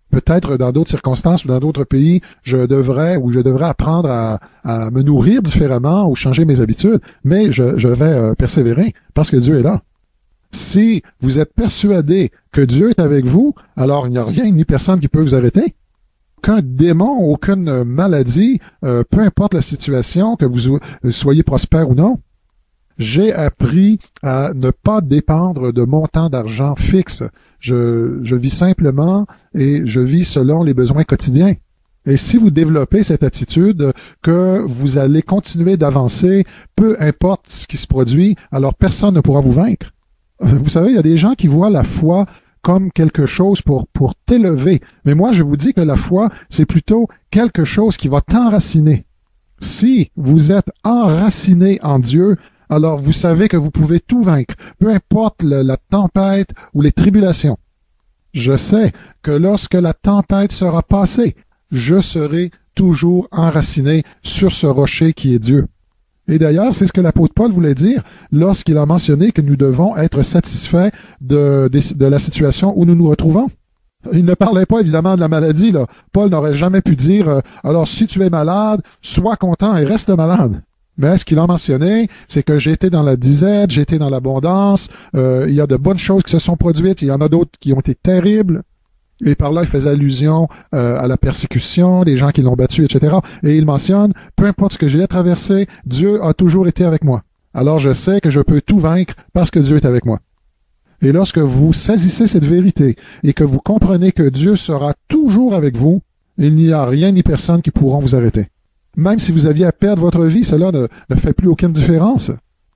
Peut-être dans d'autres circonstances ou dans d'autres pays, je devrais ou je devrais apprendre à, à me nourrir différemment ou changer mes habitudes, mais je, je vais euh, persévérer parce que Dieu est là. Si vous êtes persuadé que Dieu est avec vous, alors il n'y a rien ni personne qui peut vous arrêter. Aucun démon, aucune maladie, euh, peu importe la situation, que vous soyez prospère ou non. J'ai appris à ne pas dépendre de montants d'argent fixe. Je, je vis simplement et je vis selon les besoins quotidiens. Et si vous développez cette attitude que vous allez continuer d'avancer, peu importe ce qui se produit, alors personne ne pourra vous vaincre. Vous savez, il y a des gens qui voient la foi comme quelque chose pour, pour t'élever. Mais moi, je vous dis que la foi, c'est plutôt quelque chose qui va t'enraciner. Si vous êtes enraciné en Dieu, alors vous savez que vous pouvez tout vaincre, peu importe le, la tempête ou les tribulations. Je sais que lorsque la tempête sera passée, je serai toujours enraciné sur ce rocher qui est Dieu. Et d'ailleurs, c'est ce que l'apôtre Paul voulait dire lorsqu'il a mentionné que nous devons être satisfaits de, de, de la situation où nous nous retrouvons. Il ne parlait pas évidemment de la maladie, là. Paul n'aurait jamais pu dire euh, « Alors si tu es malade, sois content et reste malade ». Mais ce qu'il a mentionné, c'est que j'ai été dans la disette, j'ai été dans l'abondance, euh, il y a de bonnes choses qui se sont produites, il y en a d'autres qui ont été terribles. Et par là, il faisait allusion euh, à la persécution, les gens qui l'ont battu, et cetera. Et il mentionne, peu importe ce que j'ai traversé, Dieu a toujours été avec moi. Alors je sais que je peux tout vaincre parce que Dieu est avec moi. Et lorsque vous saisissez cette vérité et que vous comprenez que Dieu sera toujours avec vous, il n'y a rien ni personne qui pourront vous arrêter. Même si vous aviez à perdre votre vie, cela ne, ne fait plus aucune différence.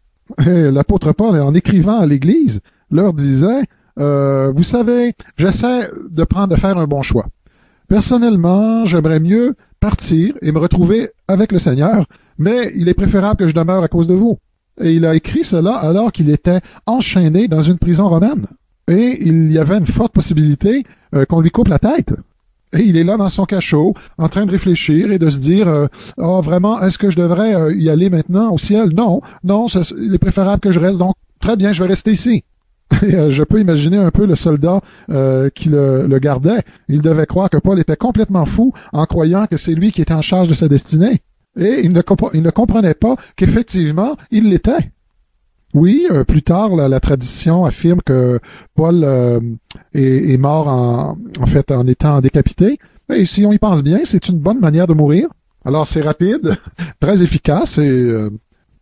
Et l'apôtre Paul, en écrivant à l'Église, leur disait, euh, vous savez, j'essaie de prendre, de faire un bon choix. Personnellement, j'aimerais mieux partir et me retrouver avec le Seigneur, mais il est préférable que je demeure à cause de vous. Et il a écrit cela alors qu'il était enchaîné dans une prison romaine. Et il y avait une forte possibilité euh, qu'on lui coupe la tête. Et il est là dans son cachot, en train de réfléchir et de se dire euh, « Oh, vraiment, est-ce que je devrais euh, y aller maintenant au ciel? Non, non, ça, il est préférable que je reste, donc très bien, je vais rester ici. » Et euh, je peux imaginer un peu le soldat euh, qui le, le gardait. Il devait croire que Paul était complètement fou en croyant que c'est lui qui était en charge de sa destinée. Et il ne, il ne comprenait pas qu'effectivement, il l'était. Oui, euh, plus tard, la, la tradition affirme que Paul euh, est, est mort en, en fait en étant décapité. Et si on y pense bien, c'est une bonne manière de mourir. Alors c'est rapide, très efficace et, euh,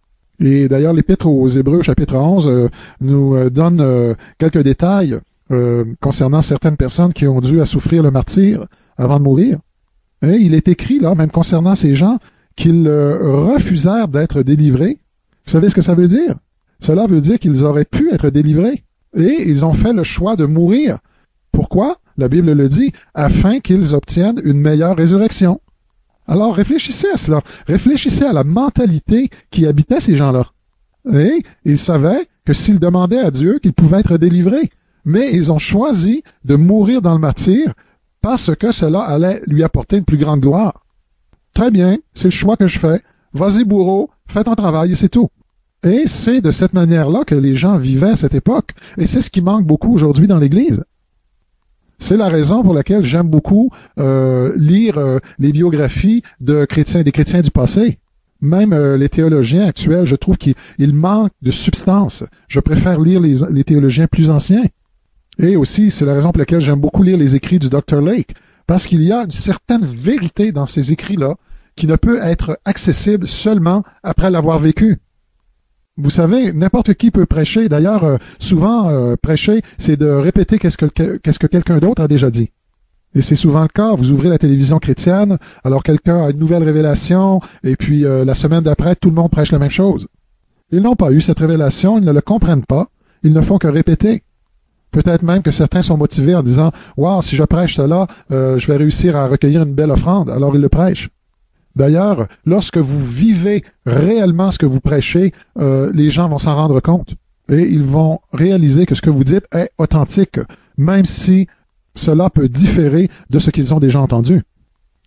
et d'ailleurs l'Épître aux Hébreux, chapitre onze, euh, nous euh, donne euh, quelques détails euh, concernant certaines personnes qui ont dû à souffrir le martyre avant de mourir. Et il est écrit là, même concernant ces gens, qu'ils euh, refusèrent d'être délivrés. Vous savez ce que ça veut dire? Cela veut dire qu'ils auraient pu être délivrés. Et ils ont fait le choix de mourir. Pourquoi? La Bible le dit, afin qu'ils obtiennent une meilleure résurrection. Alors réfléchissez à cela. Réfléchissez à la mentalité qui habitait ces gens-là. Et ils savaient que s'ils demandaient à Dieu, qu'ils pouvaient être délivrés. Mais ils ont choisi de mourir dans le martyre parce que cela allait lui apporter une plus grande gloire. Très bien, c'est le choix que je fais. Vas-y, bourreau, fais ton travail et c'est tout. Et c'est de cette manière-là que les gens vivaient à cette époque. Et c'est ce qui manque beaucoup aujourd'hui dans l'Église. C'est la raison pour laquelle j'aime beaucoup euh, lire euh, les biographies de chrétiens, des chrétiens du passé. Même euh, les théologiens actuels, je trouve qu'ils manquent de substance. Je préfère lire les, les théologiens plus anciens. Et aussi, c'est la raison pour laquelle j'aime beaucoup lire les écrits du docteur Lake. Parce qu'il y a une certaine vérité dans ces écrits-là qui ne peut être accessible seulement après l'avoir vécu. Vous savez, n'importe qui peut prêcher. D'ailleurs, euh, souvent, euh, prêcher, c'est de répéter qu'est-ce que, qu'est-ce que quelqu'un d'autre a déjà dit. Et c'est souvent le cas. Vous ouvrez la télévision chrétienne, alors quelqu'un a une nouvelle révélation, et puis euh, la semaine d'après, tout le monde prêche la même chose. Ils n'ont pas eu cette révélation, ils ne le comprennent pas, ils ne font que répéter. Peut-être même que certains sont motivés en disant « Wow, si je prêche cela, euh, je vais réussir à recueillir une belle offrande. » Alors ils le prêchent. D'ailleurs, lorsque vous vivez réellement ce que vous prêchez, euh, les gens vont s'en rendre compte et ils vont réaliser que ce que vous dites est authentique, même si cela peut différer de ce qu'ils ont déjà entendu.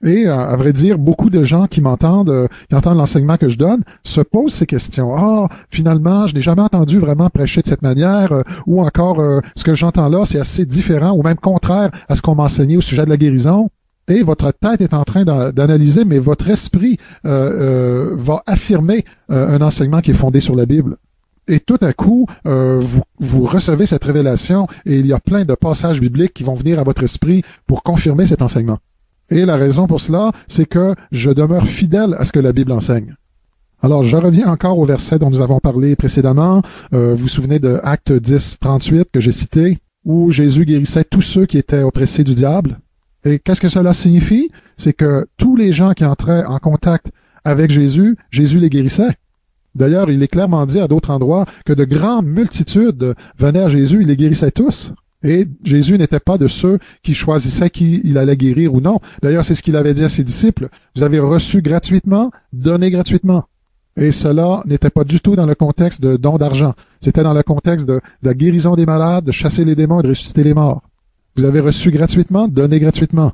Et à vrai dire, beaucoup de gens qui m'entendent, euh, qui entendent l'enseignement que je donne, se posent ces questions. Ah, finalement, je n'ai jamais entendu vraiment prêcher de cette manière, euh, ou encore euh, ce que j'entends là, c'est assez différent, ou même contraire à ce qu'on m'a enseigné au sujet de la guérison. Et votre tête est en train d'analyser, mais votre esprit euh, euh, va affirmer euh, un enseignement qui est fondé sur la Bible. Et tout à coup, euh, vous, vous recevez cette révélation, et il y a plein de passages bibliques qui vont venir à votre esprit pour confirmer cet enseignement. Et la raison pour cela, c'est que je demeure fidèle à ce que la Bible enseigne. Alors, je reviens encore au verset dont nous avons parlé précédemment. Euh, vous vous souvenez de Acte dix, trente-huit que j'ai cité, où Jésus guérissait tous ceux qui étaient oppressés du diable. Et qu'est-ce que cela signifie? C'est que tous les gens qui entraient en contact avec Jésus, Jésus les guérissait. D'ailleurs, il est clairement dit à d'autres endroits que de grandes multitudes venaient à Jésus, il les guérissait tous. Et Jésus n'était pas de ceux qui choisissaient qui il allait guérir ou non. D'ailleurs, c'est ce qu'il avait dit à ses disciples. Vous avez reçu gratuitement, donné gratuitement. Et cela n'était pas du tout dans le contexte de don d'argent. C'était dans le contexte de, de la guérison des malades, de chasser les démons et de ressusciter les morts. Vous avez reçu gratuitement, donné gratuitement.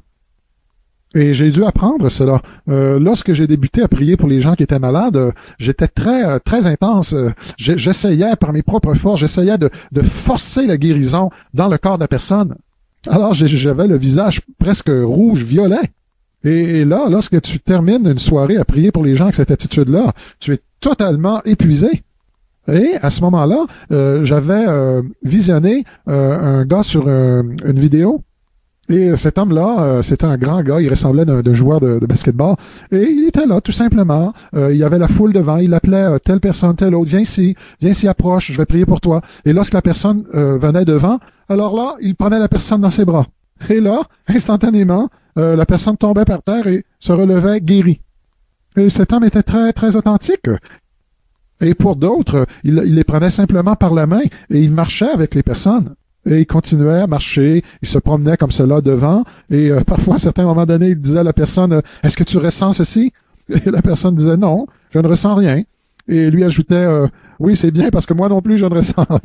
Et j'ai dû apprendre cela. Euh, lorsque j'ai débuté à prier pour les gens qui étaient malades, euh, j'étais très euh, très intense. Euh, j'essayais par mes propres forces, j'essayais de, de forcer la guérison dans le corps de la personne. Alors j'avais le visage presque rouge, violet. Et, et là, lorsque tu termines une soirée à prier pour les gens avec cette attitude-là, tu es totalement épuisé. Et à ce moment-là, euh, j'avais euh, visionné euh, un gars sur euh, une vidéo. Et cet homme-là, euh, c'était un grand gars, il ressemblait d'un joueur de, de basketball. Et il était là, tout simplement. Euh, il y avait la foule devant, il appelait euh, telle personne, telle autre, viens ici, viens ici, approche, je vais prier pour toi. Et lorsque la personne euh, venait devant, alors là, il prenait la personne dans ses bras. Et là, instantanément, euh, la personne tombait par terre et se relevait guérie. Et cet homme était très, très authentique. Et pour d'autres, il, il les prenait simplement par la main et il marchait avec les personnes. Et il continuait à marcher, il se promenait comme cela devant, et euh, parfois à certains moments donnés, il disait à la personne « Est-ce que tu ressens ceci? » Et la personne disait « Non, je ne ressens rien. » Et lui ajoutait euh, « Oui, c'est bien, parce que moi non plus, je ne ressens rien. »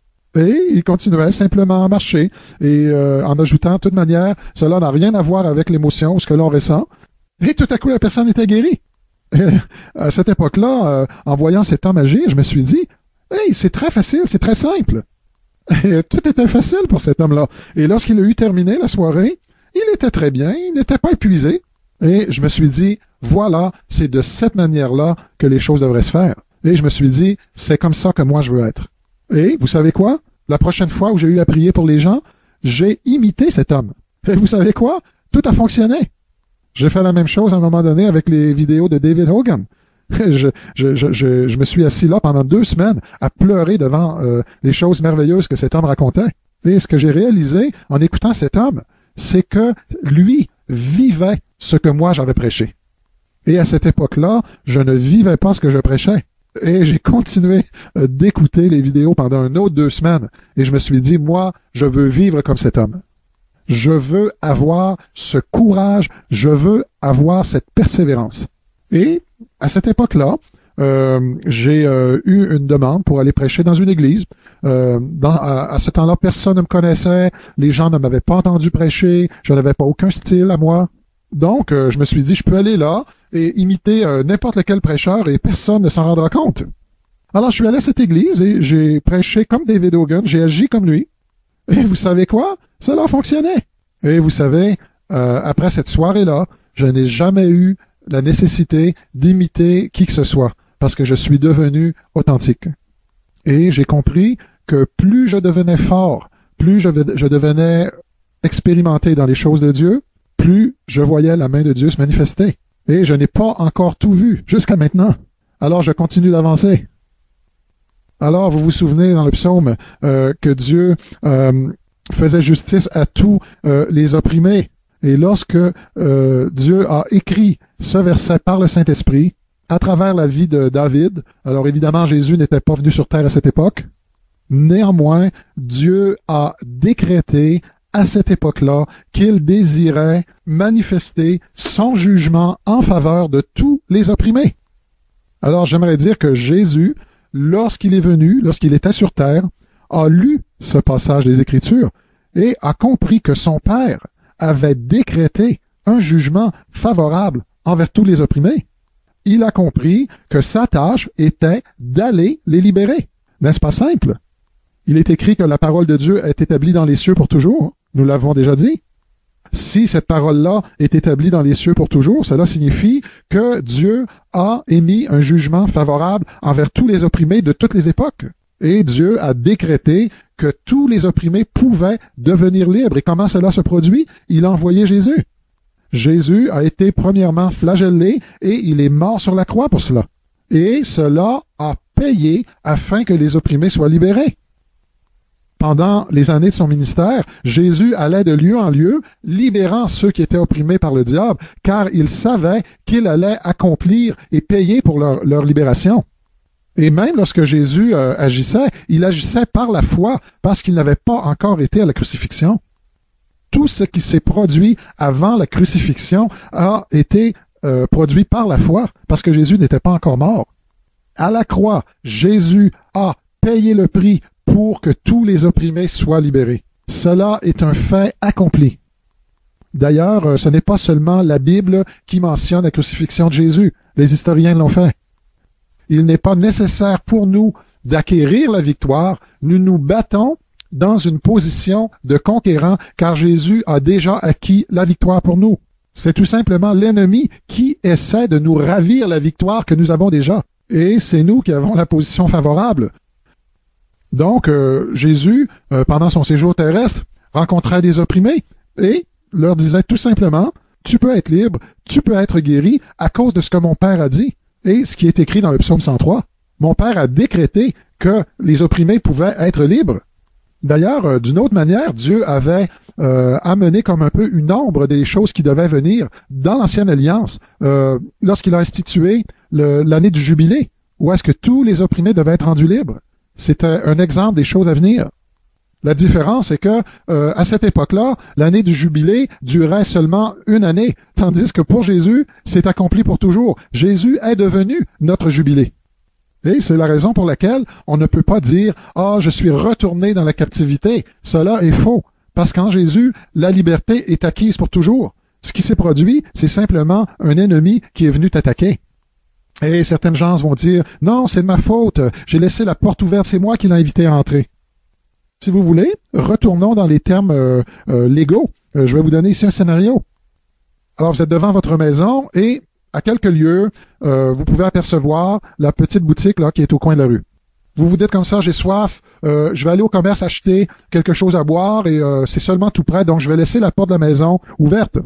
Et il continuait simplement à marcher, et euh, en ajoutant « De toute manière, cela n'a rien à voir avec l'émotion ou ce que l'on ressent. » Et tout à coup, la personne était guérie. Et à cette époque-là, euh, en voyant cet homme agir, je me suis dit « Hey, c'est très facile, c'est très simple. » Et tout était facile pour cet homme-là. Et lorsqu'il a eu terminé la soirée, il était très bien, il n'était pas épuisé. Et je me suis dit, voilà, c'est de cette manière-là que les choses devraient se faire. Et je me suis dit, c'est comme ça que moi je veux être. Et vous savez quoi? La prochaine fois où j'ai eu à prier pour les gens, j'ai imité cet homme. Et vous savez quoi? Tout a fonctionné. J'ai fait la même chose à un moment donné avec les vidéos de David Hogan. Je, je, je, je, je me suis assis là pendant deux semaines à pleurer devant euh, les choses merveilleuses que cet homme racontait. Et ce que j'ai réalisé en écoutant cet homme, c'est que lui vivait ce que moi j'avais prêché. Et à cette époque-là, je ne vivais pas ce que je prêchais. Et j'ai continué euh, d'écouter les vidéos pendant un autre deux semaines. Et je me suis dit, moi, je veux vivre comme cet homme. Je veux avoir ce courage, je veux avoir cette persévérance. Et à cette époque-là, euh, j'ai euh, eu une demande pour aller prêcher dans une église. Euh, dans, à, à ce temps-là, personne ne me connaissait, les gens ne m'avaient pas entendu prêcher, je n'avais pas aucun style à moi. Donc, euh, je me suis dit, je peux aller là et imiter euh, n'importe lequel prêcheur et personne ne s'en rendra compte. Alors, je suis allé à cette église et j'ai prêché comme David Hogan, j'ai agi comme lui. Et vous savez quoi? Cela fonctionnait. Et vous savez, euh, après cette soirée-là, je n'ai jamais eu la nécessité d'imiter qui que ce soit, parce que je suis devenu authentique. Et j'ai compris que plus je devenais fort, plus je, je devenais expérimenté dans les choses de Dieu, plus je voyais la main de Dieu se manifester. Et je n'ai pas encore tout vu jusqu'à maintenant. Alors je continue d'avancer. Alors vous vous souvenez dans le psaume euh, que Dieu euh, faisait justice à tous euh, les opprimés. Et lorsque euh, Dieu a écrit ce verset par le Saint-Esprit, à travers la vie de David, alors évidemment Jésus n'était pas venu sur terre à cette époque, néanmoins Dieu a décrété à cette époque-là qu'il désirait manifester son jugement en faveur de tous les opprimés. Alors j'aimerais dire que Jésus, lorsqu'il est venu, lorsqu'il était sur terre, a lu ce passage des Écritures et a compris que son Père avait décrété un jugement favorable envers tous les opprimés. Il a compris que sa tâche était d'aller les libérer. N'est-ce pas simple? Il est écrit que la parole de Dieu est établie dans les cieux pour toujours. Nous l'avons déjà dit. Si cette parole-là est établie dans les cieux pour toujours, cela signifie que Dieu a émis un jugement favorable envers tous les opprimés de toutes les époques. Et Dieu a décrété que tous les opprimés pouvaient devenir libres. Et comment cela se produit? Il a envoyé Jésus. Jésus a été premièrement flagellé et il est mort sur la croix pour cela. Et cela a payé afin que les opprimés soient libérés. Pendant les années de son ministère, Jésus allait de lieu en lieu, libérant ceux qui étaient opprimés par le diable, car il savait qu'il allait accomplir et payer pour leur, leur libération. Et même lorsque Jésus euh, agissait, il agissait par la foi, parce qu'il n'avait pas encore été à la crucifixion. Tout ce qui s'est produit avant la crucifixion a été euh, produit par la foi, parce que Jésus n'était pas encore mort. À la croix, Jésus a payé le prix pour que tous les opprimés soient libérés. Cela est un fait accompli. D'ailleurs, ce n'est pas seulement la Bible qui mentionne la crucifixion de Jésus. Les historiens l'ont fait. Il n'est pas nécessaire pour nous d'acquérir la victoire. Nous nous battons dans une position de conquérant, car Jésus a déjà acquis la victoire pour nous. C'est tout simplement l'ennemi qui essaie de nous ravir la victoire que nous avons déjà. Et c'est nous qui avons la position favorable. Donc, euh, Jésus, euh, pendant son séjour terrestre, rencontrait des opprimés et leur disait tout simplement, « Tu peux être libre, tu peux être guéri à cause de ce que mon Père a dit. » Et ce qui est écrit dans le psaume cent trois, mon Père a décrété que les opprimés pouvaient être libres. D'ailleurs, euh, d'une autre manière, Dieu avait euh, amené comme un peu une ombre des choses qui devaient venir dans l'Ancienne Alliance, euh, lorsqu'il a institué le, l'année du Jubilé, où est-ce que tous les opprimés devaient être rendus libres. C'était un exemple des choses à venir. La différence est que, euh, à cette époque-là, l'année du Jubilé durait seulement une année, tandis que pour Jésus, c'est accompli pour toujours. Jésus est devenu notre Jubilé. Et c'est la raison pour laquelle on ne peut pas dire « Ah, je suis retourné dans la captivité ». Cela est faux, parce qu'en Jésus, la liberté est acquise pour toujours. Ce qui s'est produit, c'est simplement un ennemi qui est venu t'attaquer. Et certaines gens vont dire « Non, c'est de ma faute, j'ai laissé la porte ouverte, c'est moi qui l'ai invité à entrer ». Si vous voulez, retournons dans les termes euh, euh, légaux. Euh, je vais vous donner ici un scénario. Alors, vous êtes devant votre maison et à quelques lieues, euh, vous pouvez apercevoir la petite boutique là qui est au coin de la rue. Vous vous dites comme ça, j'ai soif, euh, je vais aller au commerce acheter quelque chose à boire et euh, c'est seulement tout près, donc je vais laisser la porte de la maison ouverte.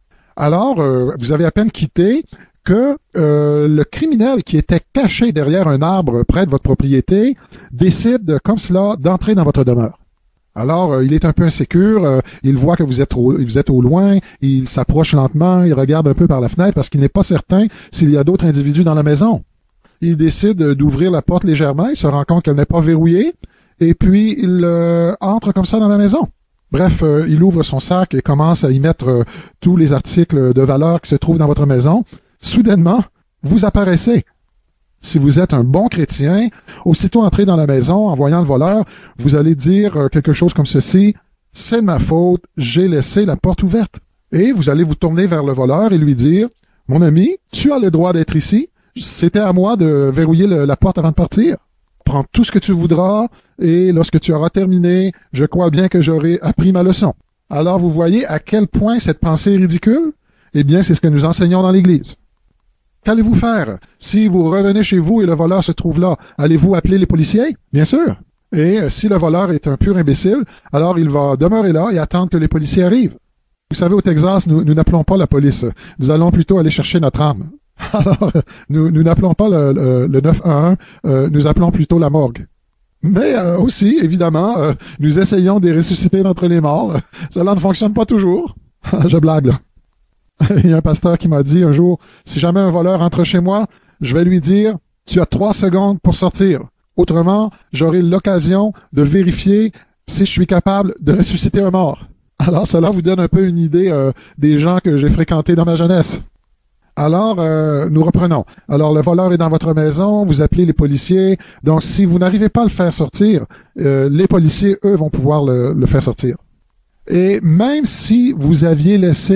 Alors, euh, vous avez à peine quitté que euh, le criminel qui était caché derrière un arbre près de votre propriété décide, comme cela, d'entrer dans votre demeure. Alors, euh, il est un peu insécure, euh, il voit que vous êtes, au, vous êtes au loin, il s'approche lentement, il regarde un peu par la fenêtre parce qu'il n'est pas certain s'il y a d'autres individus dans la maison. Il décide d'ouvrir la porte légèrement, il se rend compte qu'elle n'est pas verrouillée, et puis il euh, entre comme ça dans la maison. Bref, euh, il ouvre son sac et commence à y mettre euh, tous les articles de valeur qui se trouvent dans votre maison. Soudainement, vous apparaissez. Si vous êtes un bon chrétien, aussitôt entré dans la maison, en voyant le voleur, vous allez dire quelque chose comme ceci, « C'est de ma faute, j'ai laissé la porte ouverte. » Et vous allez vous tourner vers le voleur et lui dire, « Mon ami, tu as le droit d'être ici. C'était à moi de verrouiller le, la porte avant de partir. Prends tout ce que tu voudras et lorsque tu auras terminé, je crois bien que j'aurai appris ma leçon. » Alors vous voyez à quel point cette pensée est ridicule? Eh bien, c'est ce que nous enseignons dans l'Église. Qu'allez-vous faire? Si vous revenez chez vous et le voleur se trouve là, allez-vous appeler les policiers? Bien sûr. Et euh, si le voleur est un pur imbécile, alors il va demeurer là et attendre que les policiers arrivent. Vous savez, au Texas, nous, nous n'appelons pas la police. Nous allons plutôt aller chercher notre âme. Alors, nous, nous n'appelons pas le, le, le neuf un un, euh, nous appelons plutôt la morgue. Mais euh, aussi, évidemment, euh, nous essayons de ressusciter d'entre les morts. Cela ne fonctionne pas toujours. Je blague, là. Il y a un pasteur qui m'a dit un jour, si jamais un voleur entre chez moi, je vais lui dire, tu as trois secondes pour sortir. Autrement, j'aurai l'occasion de vérifier si je suis capable de ressusciter un mort. Alors, cela vous donne un peu une idée euh, des gens que j'ai fréquentés dans ma jeunesse. Alors, euh, nous reprenons. Alors, le voleur est dans votre maison, vous appelez les policiers. Donc, si vous n'arrivez pas à le faire sortir, euh, les policiers, eux, vont pouvoir le, le faire sortir. Et même si vous aviez laissé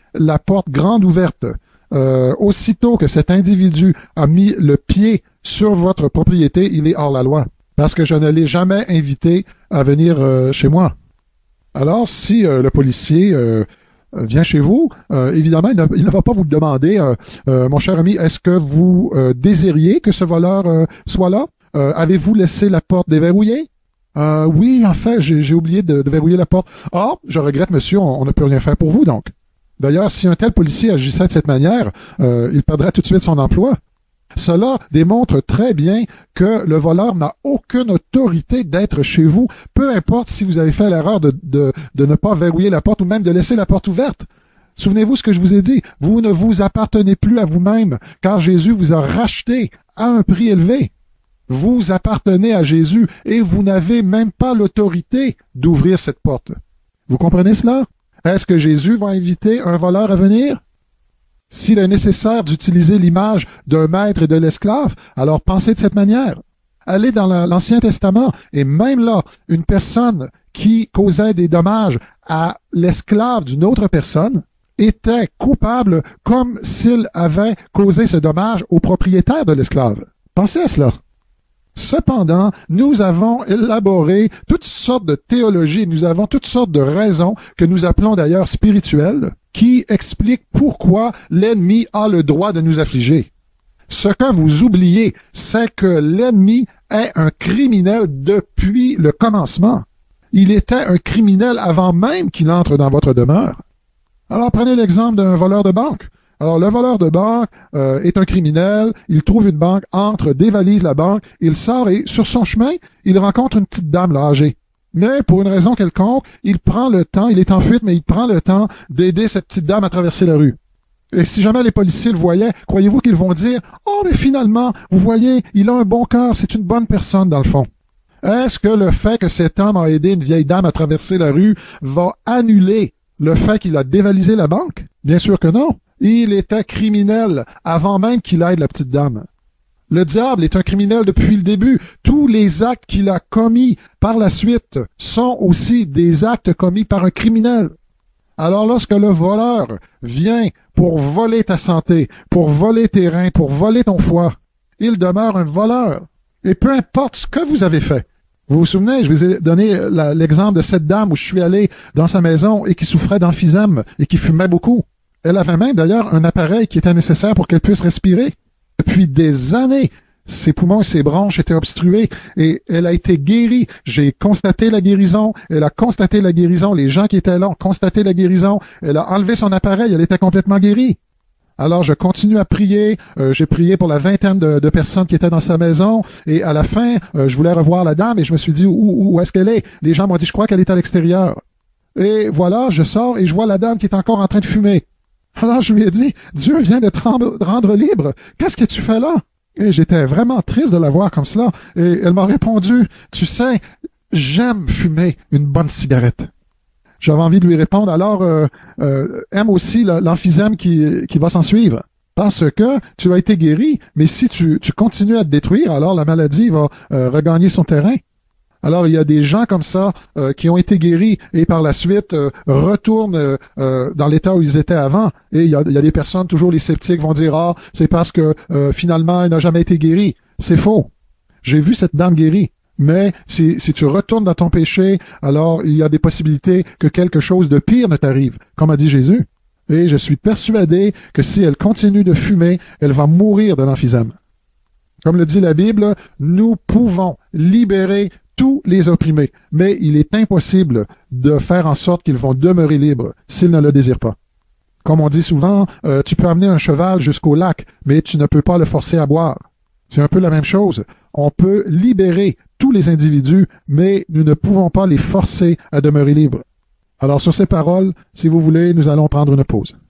la porte grande ouverte, euh, aussitôt que cet individu a mis le pied sur votre propriété, il est hors la loi, parce que je ne l'ai jamais invité à venir euh, chez moi. Alors, si euh, le policier euh, vient chez vous, euh, évidemment, il ne, il ne va pas vous demander, euh, euh, mon cher ami, est-ce que vous euh, désiriez que ce voleur euh, soit là? Euh, avez-vous laissé la porte déverrouillée? Euh, oui, en fait, j'ai oublié de, de verrouiller la porte. Ah, je regrette, monsieur, on, on ne peut rien faire pour vous, donc. D'ailleurs, si un tel policier agissait de cette manière, euh, il perdrait tout de suite son emploi. Cela démontre très bien que le voleur n'a aucune autorité d'être chez vous, peu importe si vous avez fait l'erreur de, de, de ne pas verrouiller la porte ou même de laisser la porte ouverte. Souvenez-vous ce que je vous ai dit, vous ne vous appartenez plus à vous-même, car Jésus vous a racheté à un prix élevé. Vous appartenez à Jésus et vous n'avez même pas l'autorité d'ouvrir cette porte. Vous comprenez cela? Est-ce que Jésus va inviter un voleur à venir? S'il est nécessaire d'utiliser l'image d'un maître et de l'esclave, alors pensez de cette manière. Allez dans l'Ancien Testament, et même là, une personne qui causait des dommages à l'esclave d'une autre personne était coupable comme s'il avait causé ce dommage au propriétaire de l'esclave. Pensez à cela. Cependant, nous avons élaboré toutes sortes de théologies, nous avons toutes sortes de raisons que nous appelons d'ailleurs spirituelles, qui expliquent pourquoi l'ennemi a le droit de nous affliger. Ce que vous oubliez, c'est que l'ennemi est un criminel depuis le commencement. Il était un criminel avant même qu'il entre dans votre demeure. Alors prenez l'exemple d'un voleur de banque. Alors, le voleur de banque euh, est un criminel, il trouve une banque, entre, dévalise la banque, il sort et, sur son chemin, il rencontre une petite dame là, âgée. Mais, pour une raison quelconque, il prend le temps, il est en fuite, mais il prend le temps d'aider cette petite dame à traverser la rue. Et si jamais les policiers le voyaient, croyez-vous qu'ils vont dire « Oh, mais finalement, vous voyez, il a un bon cœur, c'est une bonne personne dans le fond. » Est-ce que le fait que cet homme a aidé une vieille dame à traverser la rue va annuler le fait qu'il a dévalisé la banque? Bien sûr que non. Il était criminel avant même qu'il aide la petite dame. Le diable est un criminel depuis le début. Tous les actes qu'il a commis par la suite sont aussi des actes commis par un criminel. Alors lorsque le voleur vient pour voler ta santé, pour voler tes reins, pour voler ton foie, il demeure un voleur. Et peu importe ce que vous avez fait. Vous vous souvenez, je vous ai donné l'exemple de cette dame où je suis allé dans sa maison et qui souffrait d'emphysème et qui fumait beaucoup. Elle avait même d'ailleurs un appareil qui était nécessaire pour qu'elle puisse respirer. Depuis des années, ses poumons et ses bronches étaient obstrués et elle a été guérie. J'ai constaté la guérison, elle a constaté la guérison, les gens qui étaient là ont constaté la guérison, elle a enlevé son appareil, elle était complètement guérie. Alors je continue à prier, euh, j'ai prié pour la vingtaine de, de personnes qui étaient dans sa maison et à la fin, euh, je voulais revoir la dame et je me suis dit où, où, où est-ce qu'elle est? Les gens m'ont dit je crois qu'elle est à l'extérieur. Et voilà, je sors et je vois la dame qui est encore en train de fumer. Alors je lui ai dit, Dieu vient de te rendre libre, qu'est-ce que tu fais là? Et j'étais vraiment triste de la voir comme cela. Et elle m'a répondu, tu sais, j'aime fumer une bonne cigarette. J'avais envie de lui répondre, alors euh, euh, aime aussi l'emphysème qui, qui va s'en suivre. Parce que tu as été guéri, mais si tu, tu continues à te détruire, alors la maladie va euh, regagner son terrain. Alors, il y a des gens comme ça euh, qui ont été guéris et par la suite euh, retournent euh, euh, dans l'état où ils étaient avant. Et il y a, il y a des personnes, toujours les sceptiques, vont dire « Ah, c'est parce que euh, finalement, il n'a jamais été guéri. » C'est faux. J'ai vu cette dame guérie. Mais si, si tu retournes dans ton péché, alors il y a des possibilités que quelque chose de pire ne t'arrive, comme a dit Jésus. Et je suis persuadé que si elle continue de fumer, elle va mourir de l'emphysème. Comme le dit la Bible, nous pouvons libérer tous les opprimés, mais il est impossible de faire en sorte qu'ils vont demeurer libres s'ils ne le désirent pas. Comme on dit souvent, euh, tu peux amener un cheval jusqu'au lac, mais tu ne peux pas le forcer à boire. C'est un peu la même chose. On peut libérer tous les individus, mais nous ne pouvons pas les forcer à demeurer libres. Alors sur ces paroles, si vous voulez, nous allons prendre une pause.